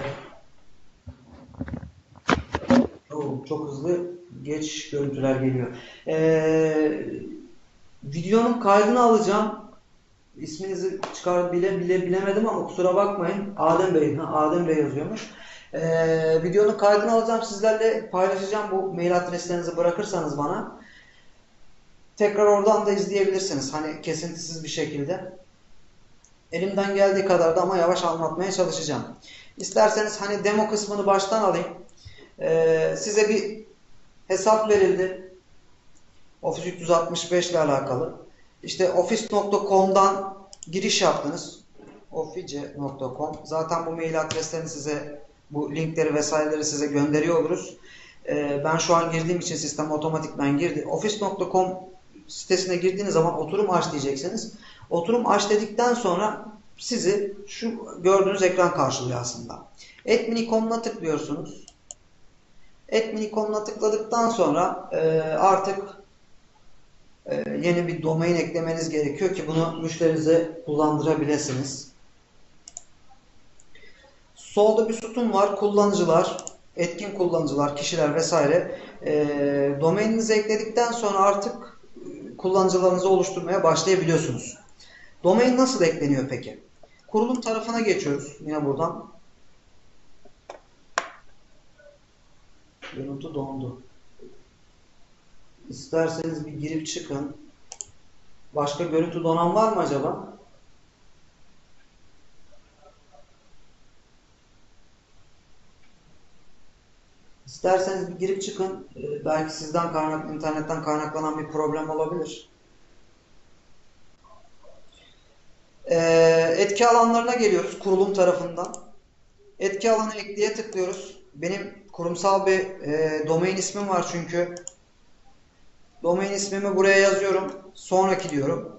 oh, çok hızlı geç görüntüler geliyor. Ee, videonun kaydını alacağım. İsminizi çıkar bile bile bilemedim ama kusura bakmayın. Adem Bey, ha, Adem Bey yazıyormuş. Ee, videonun kaydını alacağım, sizlerle paylaşacağım. Bu mail adreslerinizi bırakırsanız bana. Tekrar oradan da izleyebilirsiniz. Hani kesintisiz bir şekilde. Elimden geldiği kadar da ama yavaş anlatmaya çalışacağım. İsterseniz hani demo kısmını baştan alayım. Ee, size bir hesap verildi. Office üç yüz altmış beş ile alakalı. İşte office nokta com'dan giriş yaptınız. office nokta com. Zaten bu mail adreslerini size, bu linkleri vesaireleri size gönderiyor oluruz. Ee, ben şu an girdiğim için sistem otomatikman girdi. office nokta com sitesine girdiğiniz zaman oturum aç diyeceksiniz. Oturum aç dedikten sonra sizi şu gördüğünüz ekran karşılıyor aslında. Admin ikonuna tıklıyorsunuz. Admin ikonuna tıkladıktan sonra e, artık e, yeni bir domain eklemeniz gerekiyor ki bunu müşterinize kullandırabilirsiniz. Solda bir sütun var. Kullanıcılar, etkin kullanıcılar, kişiler vesaire. E, domaininizi ekledikten sonra artık kullanıcılarınızı oluşturmaya başlayabiliyorsunuz. Domain nasıl ekleniyor peki? Kurulum tarafına geçiyoruz. Yine buradan. Görüntü dondu. İsterseniz bir girip çıkın. Başka görüntü donan var mı acaba? İsterseniz bir girip çıkın. Ee, belki sizden kaynak, internetten kaynaklanan bir problem olabilir. Ee, etki alanlarına geliyoruz kurulum tarafından. Etki alanı ekleye tıklıyoruz. Benim kurumsal bir e, domain ismim var çünkü. Domain ismimi buraya yazıyorum. Sonraki diyorum.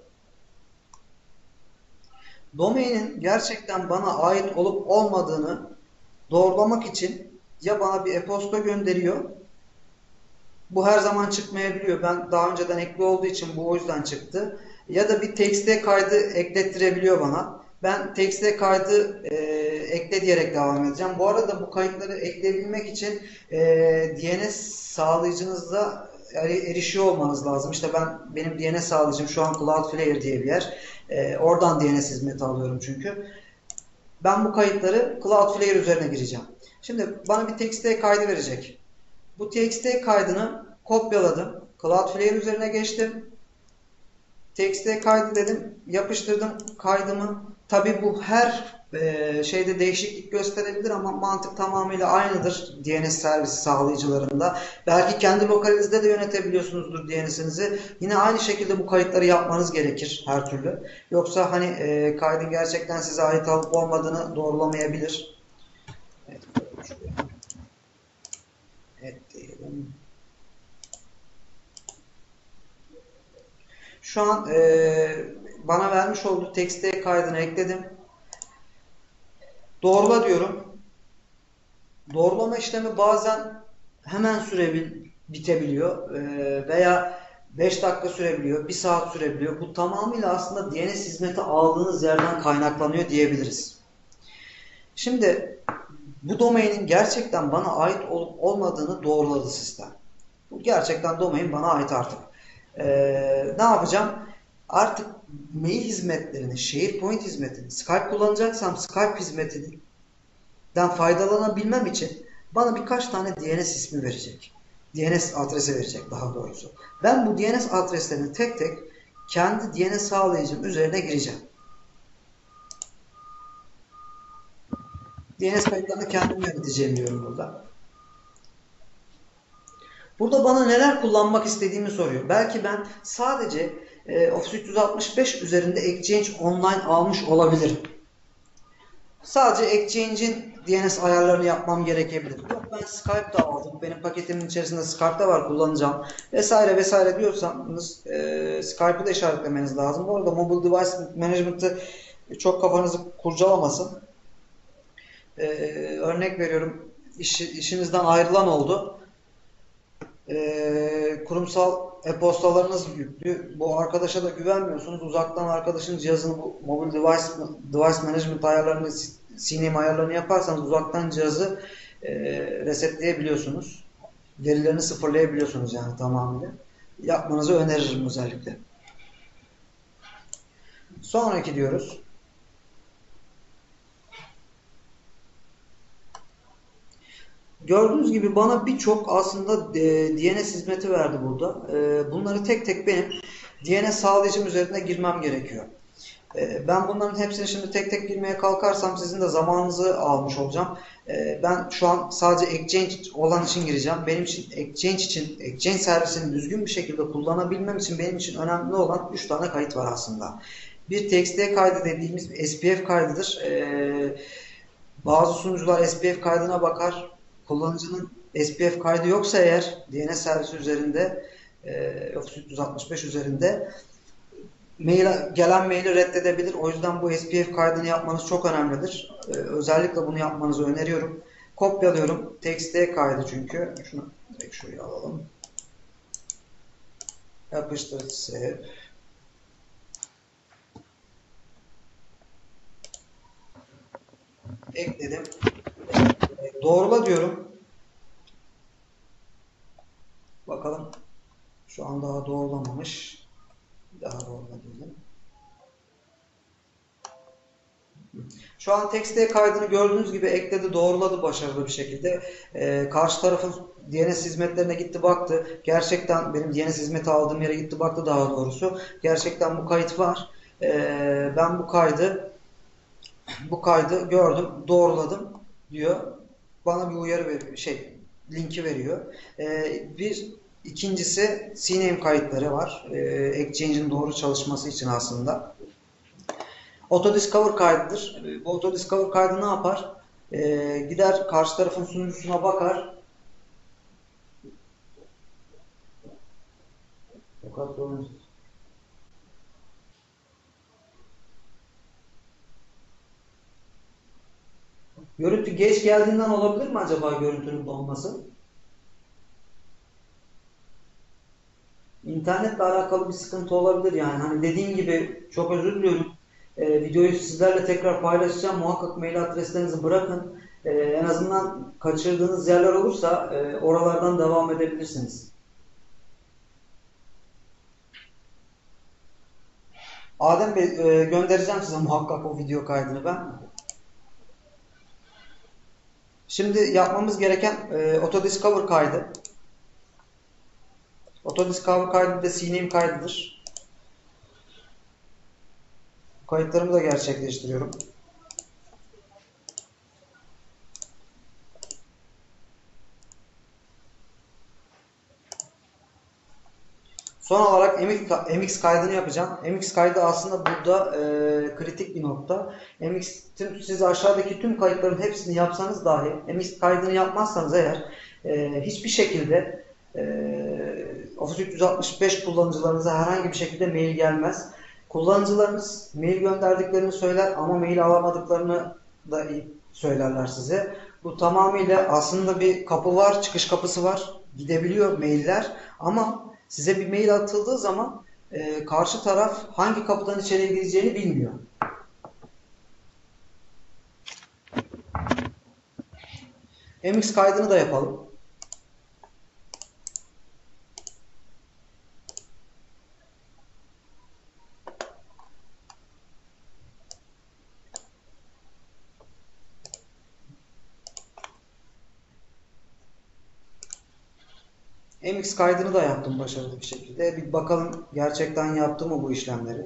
Domainin gerçekten bana ait olup olmadığını doğrulamak için ya bana bir e-posta gönderiyor. Bu her zaman çıkmayabiliyor. Ben daha önceden ekli olduğu için bu o yüzden çıktı. Ya da bir txt kaydı eklettirebiliyor bana. Ben txt kaydı e, ekle diyerek devam edeceğim. Bu arada bu kayıtları ekleyebilmek için e, D N S sağlayıcınızda erişiyor olmanız lazım. İşte ben benim D N S sağlayıcım şu an Cloudflare diye bir yer. E, oradan D N S hizmeti alıyorum çünkü. Ben bu kayıtları Cloudflare üzerine gireceğim. Şimdi bana bir txt kaydı verecek. Bu txt kaydını kopyaladım. Cloudflare üzerine geçtim. Txt kaydı dedim. Yapıştırdım kaydımı. Tabi bu her e, şeyde değişiklik gösterebilir ama mantık tamamıyla aynıdır D N S servisi sağlayıcılarında. Belki kendi lokalinizde de yönetebiliyorsunuzdur D N S'inizi. Yine aynı şekilde bu kayıtları yapmanız gerekir her türlü. Yoksa hani e, kaydın gerçekten size ait olup olmadığını doğrulamayabilir. Evet, evet diyelim. Şu an e, bana vermiş olduğu tekste kaydını ekledim. Doğrula diyorum. Doğrulama işlemi bazen hemen sürebil, bitebiliyor e, veya beş dakika sürebiliyor, bir saat sürebiliyor. Bu tamamıyla aslında D N S hizmeti aldığınız yerden kaynaklanıyor diyebiliriz. Şimdi bu domainin gerçekten bana ait olup olmadığını doğruladı sistem. Bu gerçekten domain bana ait artık. Ee, ne yapacağım? Artık mail hizmetlerini, SharePoint hizmetini, Skype kullanacaksam Skype hizmetinden faydalanabilmem için bana birkaç tane D N S ismi verecek. D N S adresi verecek daha doğrusu. Ben bu D N S adreslerini tek tek kendi D N S sağlayıcım üzerine gireceğim. D N S kayıtlarını kendim yöneteceğim diyorum burada. Burada bana neler kullanmak istediğimi soruyor. Belki ben sadece e, Office üç yüz altmış beş üzerinde Exchange Online almış olabilirim. Sadece Exchange'in D N S ayarlarını yapmam gerekebilir. Yok ben Skype da aldım. Benim paketimin içerisinde Skype da var kullanacağım. Vesaire vesaire diyorsanız e, Skype'ı da işaretlemeniz lazım. Bu arada Mobile Device Management'ı çok kafanızı kurcalamasın. E, örnek veriyorum. İş, işinizden ayrılan oldu. E, kurumsal e-postalarınız yüklü. Bu arkadaşa da güvenmiyorsunuz. Uzaktan arkadaşın cihazını bu Mobile Device, Device Management ayarlarını C N A M ayarlarını yaparsanız uzaktan cihazı e, resetleyebiliyorsunuz. Verilerini sıfırlayabiliyorsunuz yani tamamıyla. Yapmanızı öneririm özellikle. Sonraki diyoruz. Gördüğünüz gibi bana birçok aslında D N S hizmeti verdi burada. Bunları tek tek benim D N S sağlayıcım üzerine girmem gerekiyor. Ben bunların hepsini şimdi tek tek girmeye kalkarsam sizin de zamanınızı almış olacağım. Ben şu an sadece Exchange olan için gireceğim. Benim için Exchange için, Exchange servisini düzgün bir şekilde kullanabilmem için benim için önemli olan üç tane kayıt var aslında. Bir T X T kaydı dediğimiz S P F kaydıdır. Bazı sunucular S P F kaydına bakar. Kullanıcının S P F kaydı yoksa eğer D N S servisi üzerinde Office üç yüz altmış beş üzerinde mail, gelen maili reddedebilir. O yüzden bu S P F kaydını yapmanız çok önemlidir. Ee, özellikle bunu yapmanızı öneriyorum. Kopyalıyorum. T X T kaydı çünkü. Şunu direkt şuraya alalım. Yapıştır. Save. Ekledim. Doğrula diyorum. Bakalım. Şu an daha doğrulamamış. Daha doğrula diyelim. Şu an T X T kaydını gördüğünüz gibi ekledi, doğruladı başarılı bir şekilde. Ee, karşı tarafın D N S hizmetlerine gitti baktı. Gerçekten benim D N S hizmeti aldığım yere gitti baktı daha doğrusu. Gerçekten bu kayıt var. Ee, ben bu kaydı bu kaydı gördüm, doğruladım diyor. Bana bir uyarı veriyor, şey linki veriyor. Ee, bir ikincisi C N A M kayıtları var. Ee, Exchange'in doğru çalışması için aslında. Auto-Discover kaydıdır. Bu Auto-Discover kaydı ne yapar? Ee, gider karşı tarafın sunucusuna bakar. Görüntü geç geldiğinden olabilir mi acaba görüntünün donması? İnternetle alakalı bir sıkıntı olabilir yani. Hani dediğim gibi çok özür diliyorum. Ee, videoyu sizlerle tekrar paylaşacağım. Muhakkak mail adreslerinizi bırakın. Ee, en azından kaçırdığınız yerler olursa e, oralardan devam edebilirsiniz. Adem Bey e, göndereceğim size muhakkak o video kaydını ben. Şimdi yapmamız gereken e, Auto-Discover kaydı. Auto-Discover kaydı da C N A M kaydıdır. Kayıtlarımı da gerçekleştiriyorum. Son olarak M X, ka- M X kaydını yapacağım. M X kaydı aslında burada e, kritik bir nokta. M X, tüm, siz aşağıdaki tüm kayıtların hepsini yapsanız dahi M X kaydını yapmazsanız eğer e, hiçbir şekilde e, Office üç yüz altmış beş kullanıcılarınıza herhangi bir şekilde mail gelmez. Kullanıcılarınız mail gönderdiklerini söyler ama mail alamadıklarını da söylerler size. Bu tamamıyla aslında bir kapı var, çıkış kapısı var. Gidebiliyor mailler ama size bir mail atıldığı zaman e, karşı taraf hangi kapıdan içeriye gireceğini bilmiyor. M X kaydını da yapalım. M X kaydını da yaptım başarılı bir şekilde. Bir bakalım gerçekten yaptı mı bu işlemleri.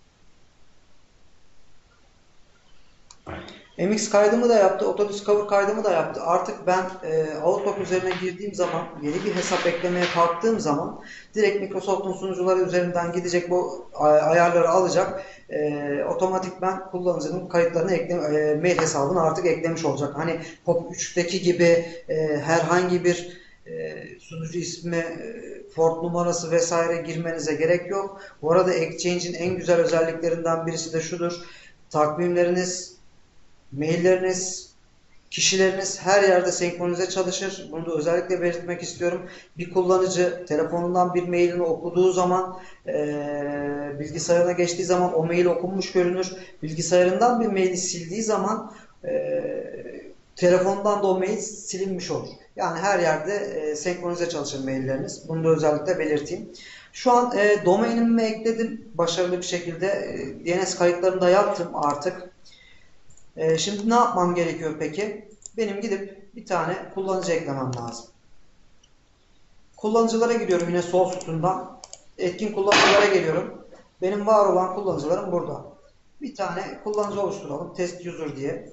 M X kaydımı da yaptı, AutoDiscover kaydımı da yaptı. Artık ben e, Outlook üzerine girdiğim zaman, yeni bir hesap eklemeye kalktığım zaman direkt Microsoft'un sunucuları üzerinden gidecek, bu ayarları alacak. E, otomatik ben kullanıcının kayıtlarını ekle, e, mail hesabını artık eklemiş olacak. Hani Pop üçteki gibi e, herhangi bir e, sunucu ismi, e, port numarası vesaire girmenize gerek yok. Bu arada Exchange'in en güzel özelliklerinden birisi de şudur: takvimleriniz, mailleriniz, kişileriniz her yerde senkronize çalışır. Bunu da özellikle belirtmek istiyorum. Bir kullanıcı telefonundan bir mailini okuduğu zaman, e, bilgisayarına geçtiği zaman o mail okunmuş görünür. Bilgisayarından bir maili sildiği zaman e, telefondan da o mail silinmiş olur. Yani her yerde e, senkronize çalışır mailleriniz. Bunu da özellikle belirteyim. Şu an e, domainimi ekledim başarılı bir şekilde. E, D N S kayıtlarını da yaptım artık. Ee, şimdi ne yapmam gerekiyor peki? Benim gidip bir tane kullanıcı eklemem lazım. Kullanıcılara gidiyorum yine sol sütundan. Etkin kullanıcılara geliyorum. Benim var olan kullanıcılarım burada. Bir tane kullanıcı oluşturalım. Test user diye.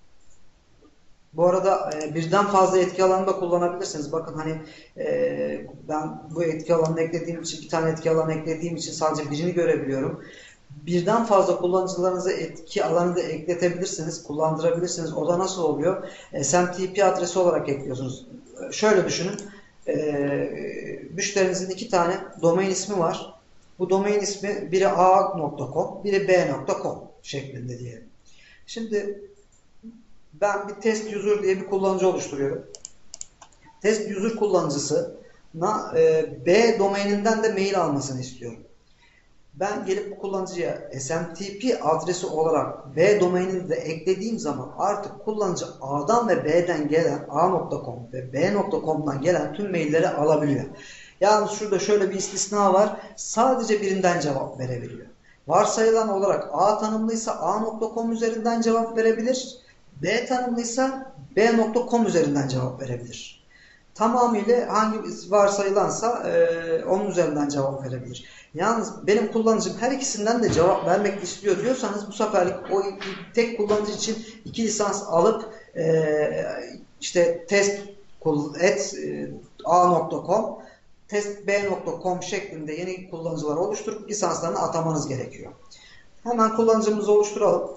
Bu arada e, birden fazla etki alanı da kullanabilirsiniz. Bakın hani e, ben bu etki alanını eklediğim için, bir tane etki alanı eklediğim için sadece birini görebiliyorum. Birden fazla kullanıcılarınıza etki alanı da ekletebilirsiniz, kullandırabilirsiniz. O da nasıl oluyor? S M T P adresi olarak ekliyorsunuz. Şöyle düşünün, e, müşterinizin iki tane domain ismi var. Bu domain ismi biri a nokta com, biri b nokta com şeklinde diyelim. Şimdi ben bir test user diye bir kullanıcı oluşturuyorum. Test user kullanıcısına e, B domaininden de mail almasını istiyorum. Ben gelip bu kullanıcıya S M T P adresi olarak B domainini de eklediğim zaman artık kullanıcı A'dan ve B'den gelen a nokta com ve b nokta com'dan gelen tüm mailleri alabiliyor. Yalnız şurada şöyle bir istisna var. Sadece birinden cevap verebiliyor. Varsayılan olarak A tanımlıysa a nokta com üzerinden cevap verebilir. B tanımlıysa b nokta com üzerinden cevap verebilir. Tamamıyla hangi varsayılansa e, onun üzerinden cevap verebilir. Yalnız benim kullanıcım her ikisinden de cevap vermek istiyor diyorsanız bu seferlik o tek kullanıcı için iki lisans alıp e, işte test et a nokta com, test b nokta com şeklinde yeni kullanıcılar oluşturup lisanslarını atamanız gerekiyor. Hemen kullanıcımızı oluşturalım.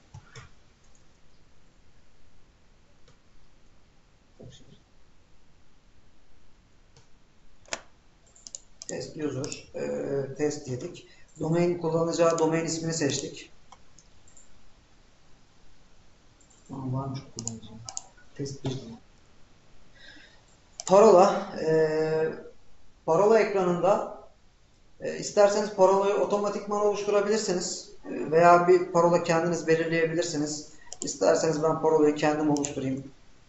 Test user, e, test dedik. Domain kullanacağı domain ismini seçtik. Tamam, varmış kullanıcı. Test bir. Parola, e, parola ekranında e, isterseniz parolayı otomatikman oluşturabilirsiniz. E, veya bir parola kendiniz belirleyebilirsiniz. İsterseniz ben parolayı kendim oluşturayım.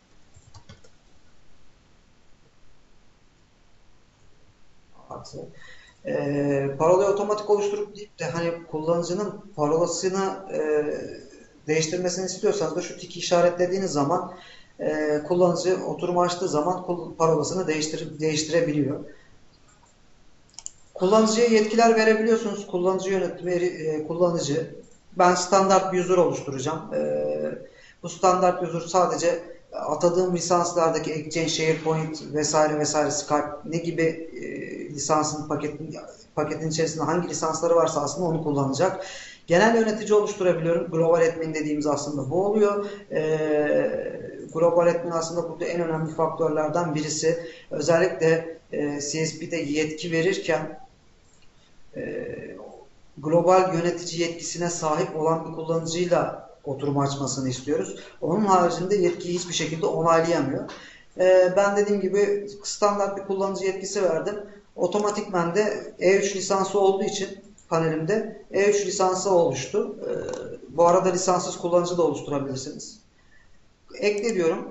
E, parolayı otomatik oluşturup deyip de hani kullanıcının parolasını e, değiştirmesini istiyorsanız da şu tiki işaretlediğiniz zaman e, kullanıcı oturum açtığı zaman parolasını değiştir değiştirebiliyor. Kullanıcıya yetkiler verebiliyorsunuz. Kullanıcı yönetimi, e, kullanıcı. Ben standart bir user oluşturacağım. E, bu standart user sadece atadığım lisanslardaki Exchange, SharePoint vesaire vesaire, Skype ne gibi e, lisansın paketin, paketin içerisinde hangi lisansları varsa aslında onu kullanacak. Genel yönetici oluşturabiliyorum. Global admin dediğimiz aslında bu oluyor. E, global admin aslında burada en önemli faktörlerden birisi. Özellikle e, C S P'de yetki verirken e, global yönetici yetkisine sahip olan bir kullanıcıyla oturum açmasını istiyoruz. Onun haricinde yetkiyi hiçbir şekilde onaylayamıyor. Ee, ben dediğim gibi standart bir kullanıcı yetkisi verdim. Otomatikman de E üç lisansı olduğu için panelimde E üç lisansı oluştu. Ee, bu arada lisanssız kullanıcı da oluşturabilirsiniz. Ekle diyorum.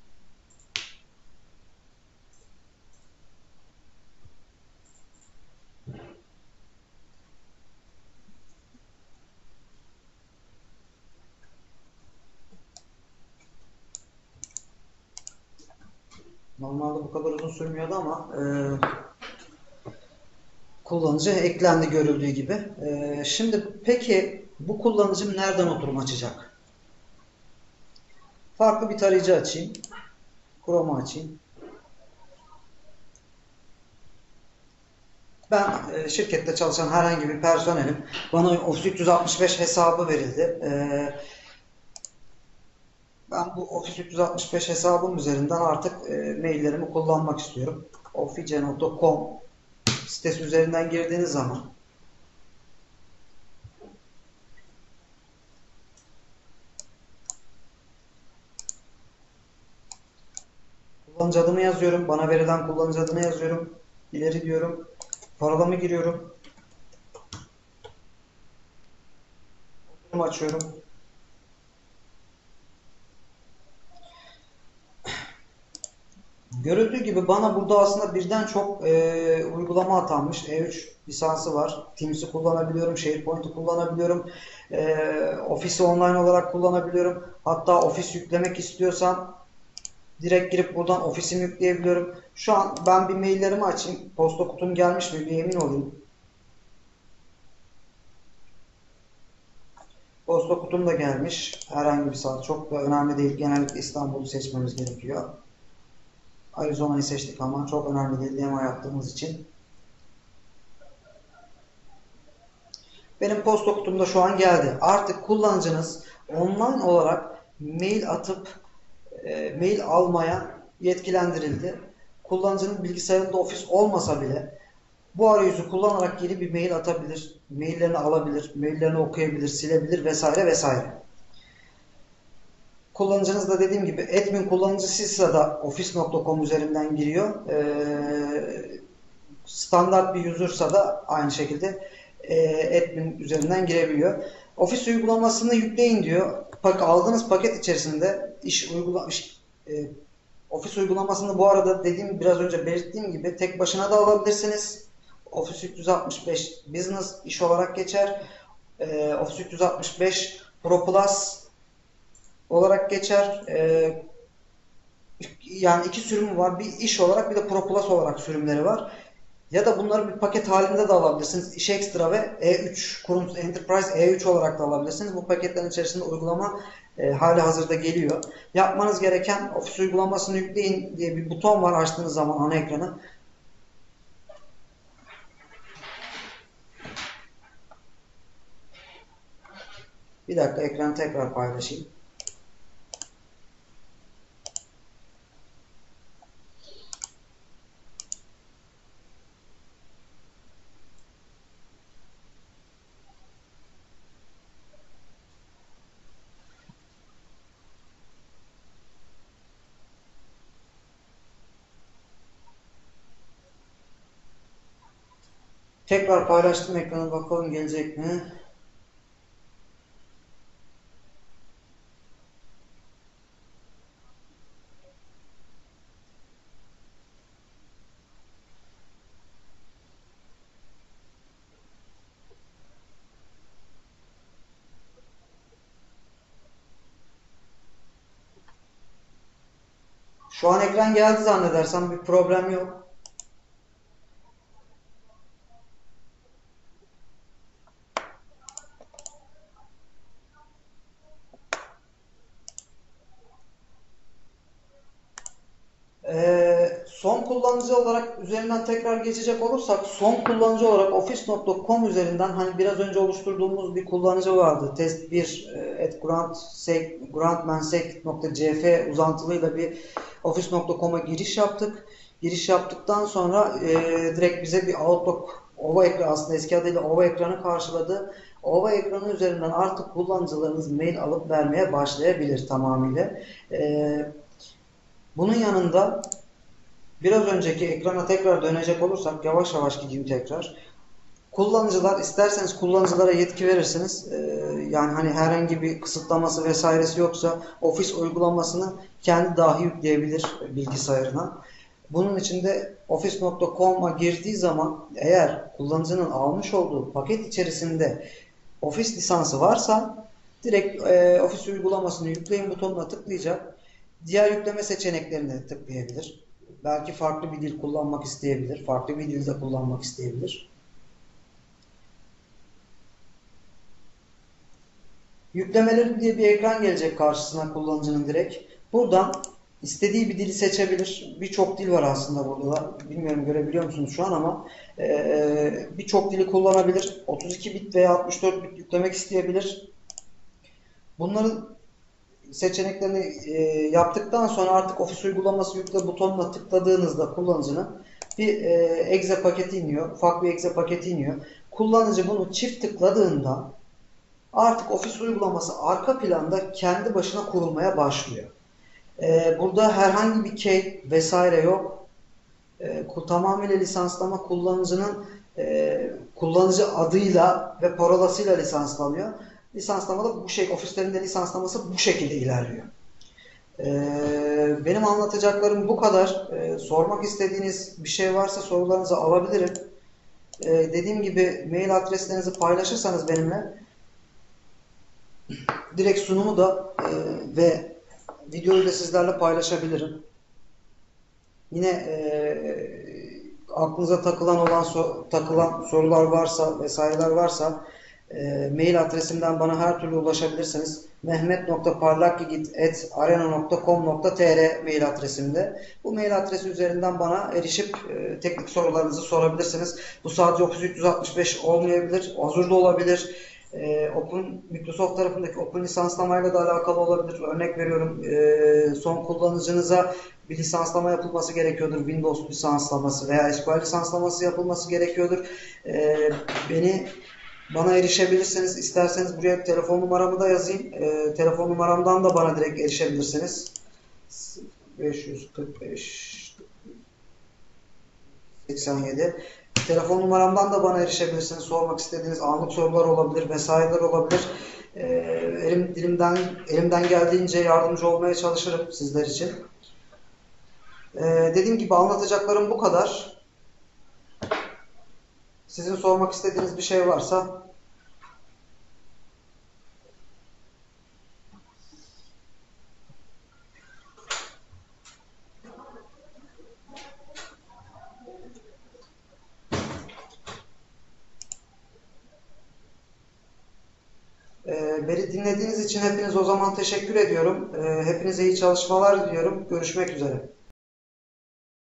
Normalde bu kadar uzun sürmüyordu ama e, kullanıcı eklendi görüldüğü gibi. Ee, şimdi peki bu kullanıcım nereden oturum açacak? Farklı bir tarayıcı açayım. Chrome'u açayım. Ben e, şirkette çalışan herhangi bir personelim. Bana Office üç yüz altmış beş hesabı verildi. Ee, ben bu Office üç yüz altmış beş hesabım üzerinden artık e, maillerimi kullanmak istiyorum. office nokta com sitesi üzerinden girdiğiniz zaman kullanıcı adımı yazıyorum. Bana verilen kullanıcı adını yazıyorum. İleri diyorum. Parolamı giriyorum. Oturum açıyorum. Görüldüğü gibi bana burada aslında birden çok e, uygulama atanmış. E üç lisansı var. Teams'i kullanabiliyorum, SharePoint'i kullanabiliyorum, e, Office'i online olarak kullanabiliyorum. Hatta Office yüklemek istiyorsam direkt girip buradan Office'imi yükleyebiliyorum. Şu an ben bir maillerimi açayım. Posta kutum gelmiş mi bir emin olayım. Posta kutum da gelmiş. Herhangi bir saat çok da önemli değil. Genellikle İstanbul'u seçmemiz gerekiyor. Arizona'yı seçtik ama çok önemli değil. Demo yaptığımız için. Benim posta kutumda şu an geldi. Artık kullanıcınız online olarak mail atıp e, mail almaya yetkilendirildi. Kullanıcının bilgisayarında ofis olmasa bile bu arayüzü kullanarak yeni bir mail atabilir, maillerini alabilir, maillerini okuyabilir, silebilir vesaire vesaire. Kullanıcınız da dediğim gibi admin kullanıcısıysa da office nokta com üzerinden giriyor. Ee, standart bir user'sa da aynı şekilde e, admin üzerinden girebiliyor. Office uygulamasını yükleyin diyor. Pak aldığınız paket içerisinde iş uygula iş, e, Office uygulamasını bu arada dediğim biraz önce belirttiğim gibi tek başına da alabilirsiniz. Office üç yüz altmış beş Business iş olarak geçer. E, Office üç yüz altmış beş Pro Plus olarak geçer. E, yani iki sürümü var. Bir iş olarak bir de Pro Plus olarak sürümleri var. Ya da bunları bir paket halinde de alabilirsiniz. İş Ekstra ve E üç, kurum Enterprise E üç olarak da alabilirsiniz. Bu paketlerin içerisinde uygulama e, hali hazırda geliyor. Yapmanız gereken Office uygulamasını yükleyin diye bir buton var açtığınız zaman ana ekranı. Bir dakika ekranı tekrar paylaşayım. Tekrar paylaştım ekranı, bakalım gelecek mi? Şu an ekran geldi zannedersem, bir problem yok. kullanıcı olarak üzerinden tekrar geçecek olursak, son kullanıcı olarak office nokta com üzerinden hani biraz önce oluşturduğumuz bir kullanıcı vardı. test bir at grandmansec nokta c f uzantılıyla bir office nokta com'a giriş yaptık. Giriş yaptıktan sonra e, direkt bize bir Outlook Ova ekranı, aslında eski adıyla Ova ekranı karşıladı. Ova ekranı üzerinden artık kullanıcılarınız mail alıp vermeye başlayabilir tamamıyla. E, bunun yanında biraz önceki ekrana tekrar dönecek olursak, yavaş yavaş gideyim tekrar. Kullanıcılar, isterseniz kullanıcılara yetki verirsiniz. Ee, yani hani herhangi bir kısıtlaması vesairesi yoksa Office uygulamasını kendi dahi yükleyebilir bilgisayarına. Bunun için de office nokta com'a girdiği zaman, eğer kullanıcının almış olduğu paket içerisinde Office lisansı varsa direkt e, Office uygulamasını yükleyin butonuna tıklayacak. Diğer yükleme seçeneklerine tıklayabilir. Belki farklı bir dil kullanmak isteyebilir. Farklı bir dilde kullanmak isteyebilir. Yüklemeleri diye bir ekran gelecek karşısına kullanıcının direkt. Buradan istediği bir dili seçebilir. Birçok dil var aslında burada da. Bilmiyorum görebiliyor musunuz şu an ama e, birçok dili kullanabilir. otuz iki bit veya altmış dört bit yüklemek isteyebilir. Bunların seçeneklerini e, yaptıktan sonra artık Office uygulaması yükle butonuna tıkladığınızda kullanıcının bir e, exe paketi iniyor. Ufak bir exe paketi iniyor. Kullanıcı bunu çift tıkladığında artık Office uygulaması arka planda kendi başına kurulmaya başlıyor. E, burada herhangi bir key vesaire yok. E, tamamıyla lisanslama kullanıcının e, kullanıcı adıyla ve parolasıyla lisanslanıyor. Lisanslamada bu şey, ofislerinde lisanslaması bu şekilde ilerliyor. Ee, benim anlatacaklarım bu kadar. Ee, sormak istediğiniz bir şey varsa sorularınızı alabilirim. Ee, dediğim gibi mail adreslerinizi paylaşırsanız benimle direkt sunumu da e, ve videoyu da sizlerle paylaşabilirim. Yine e, aklınıza takılan olan so takılan sorular varsa vesaireler varsa e, mail adresimden bana her türlü ulaşabilirsiniz. mehmet nokta parlakgigit at arena nokta com nokta tr mail adresimde. Bu mail adresi üzerinden bana erişip e, teknik sorularınızı sorabilirsiniz. Bu sadece Office üç yüz altmış beş olmayabilir. Azure'da olabilir. E, Open, Microsoft tarafındaki Open lisanslamayla da alakalı olabilir. Örnek veriyorum, e, son kullanıcınıza bir lisanslama yapılması gerekiyordur. Windows lisanslaması veya S Q L lisanslaması yapılması gerekiyordur. E, beni Bana erişebilirsiniz. İsterseniz buraya telefon numaramı da yazayım. E, telefon numaramdan da bana direkt erişebilirsiniz. beş yüz kırk beş seksen yedi. Telefon numaramdan da bana erişebilirsiniz. Sormak istediğiniz anlık sorular olabilir, vesaireler olabilir. E, elim, dilimden, elimden geldiğince yardımcı olmaya çalışırım sizler için. E, dediğim gibi anlatacaklarım bu kadar. Sizin sormak istediğiniz bir şey varsa e, beni dinlediğiniz için hepiniz o zaman teşekkür ediyorum. E, hepinize iyi çalışmalar diliyorum. Görüşmek üzere.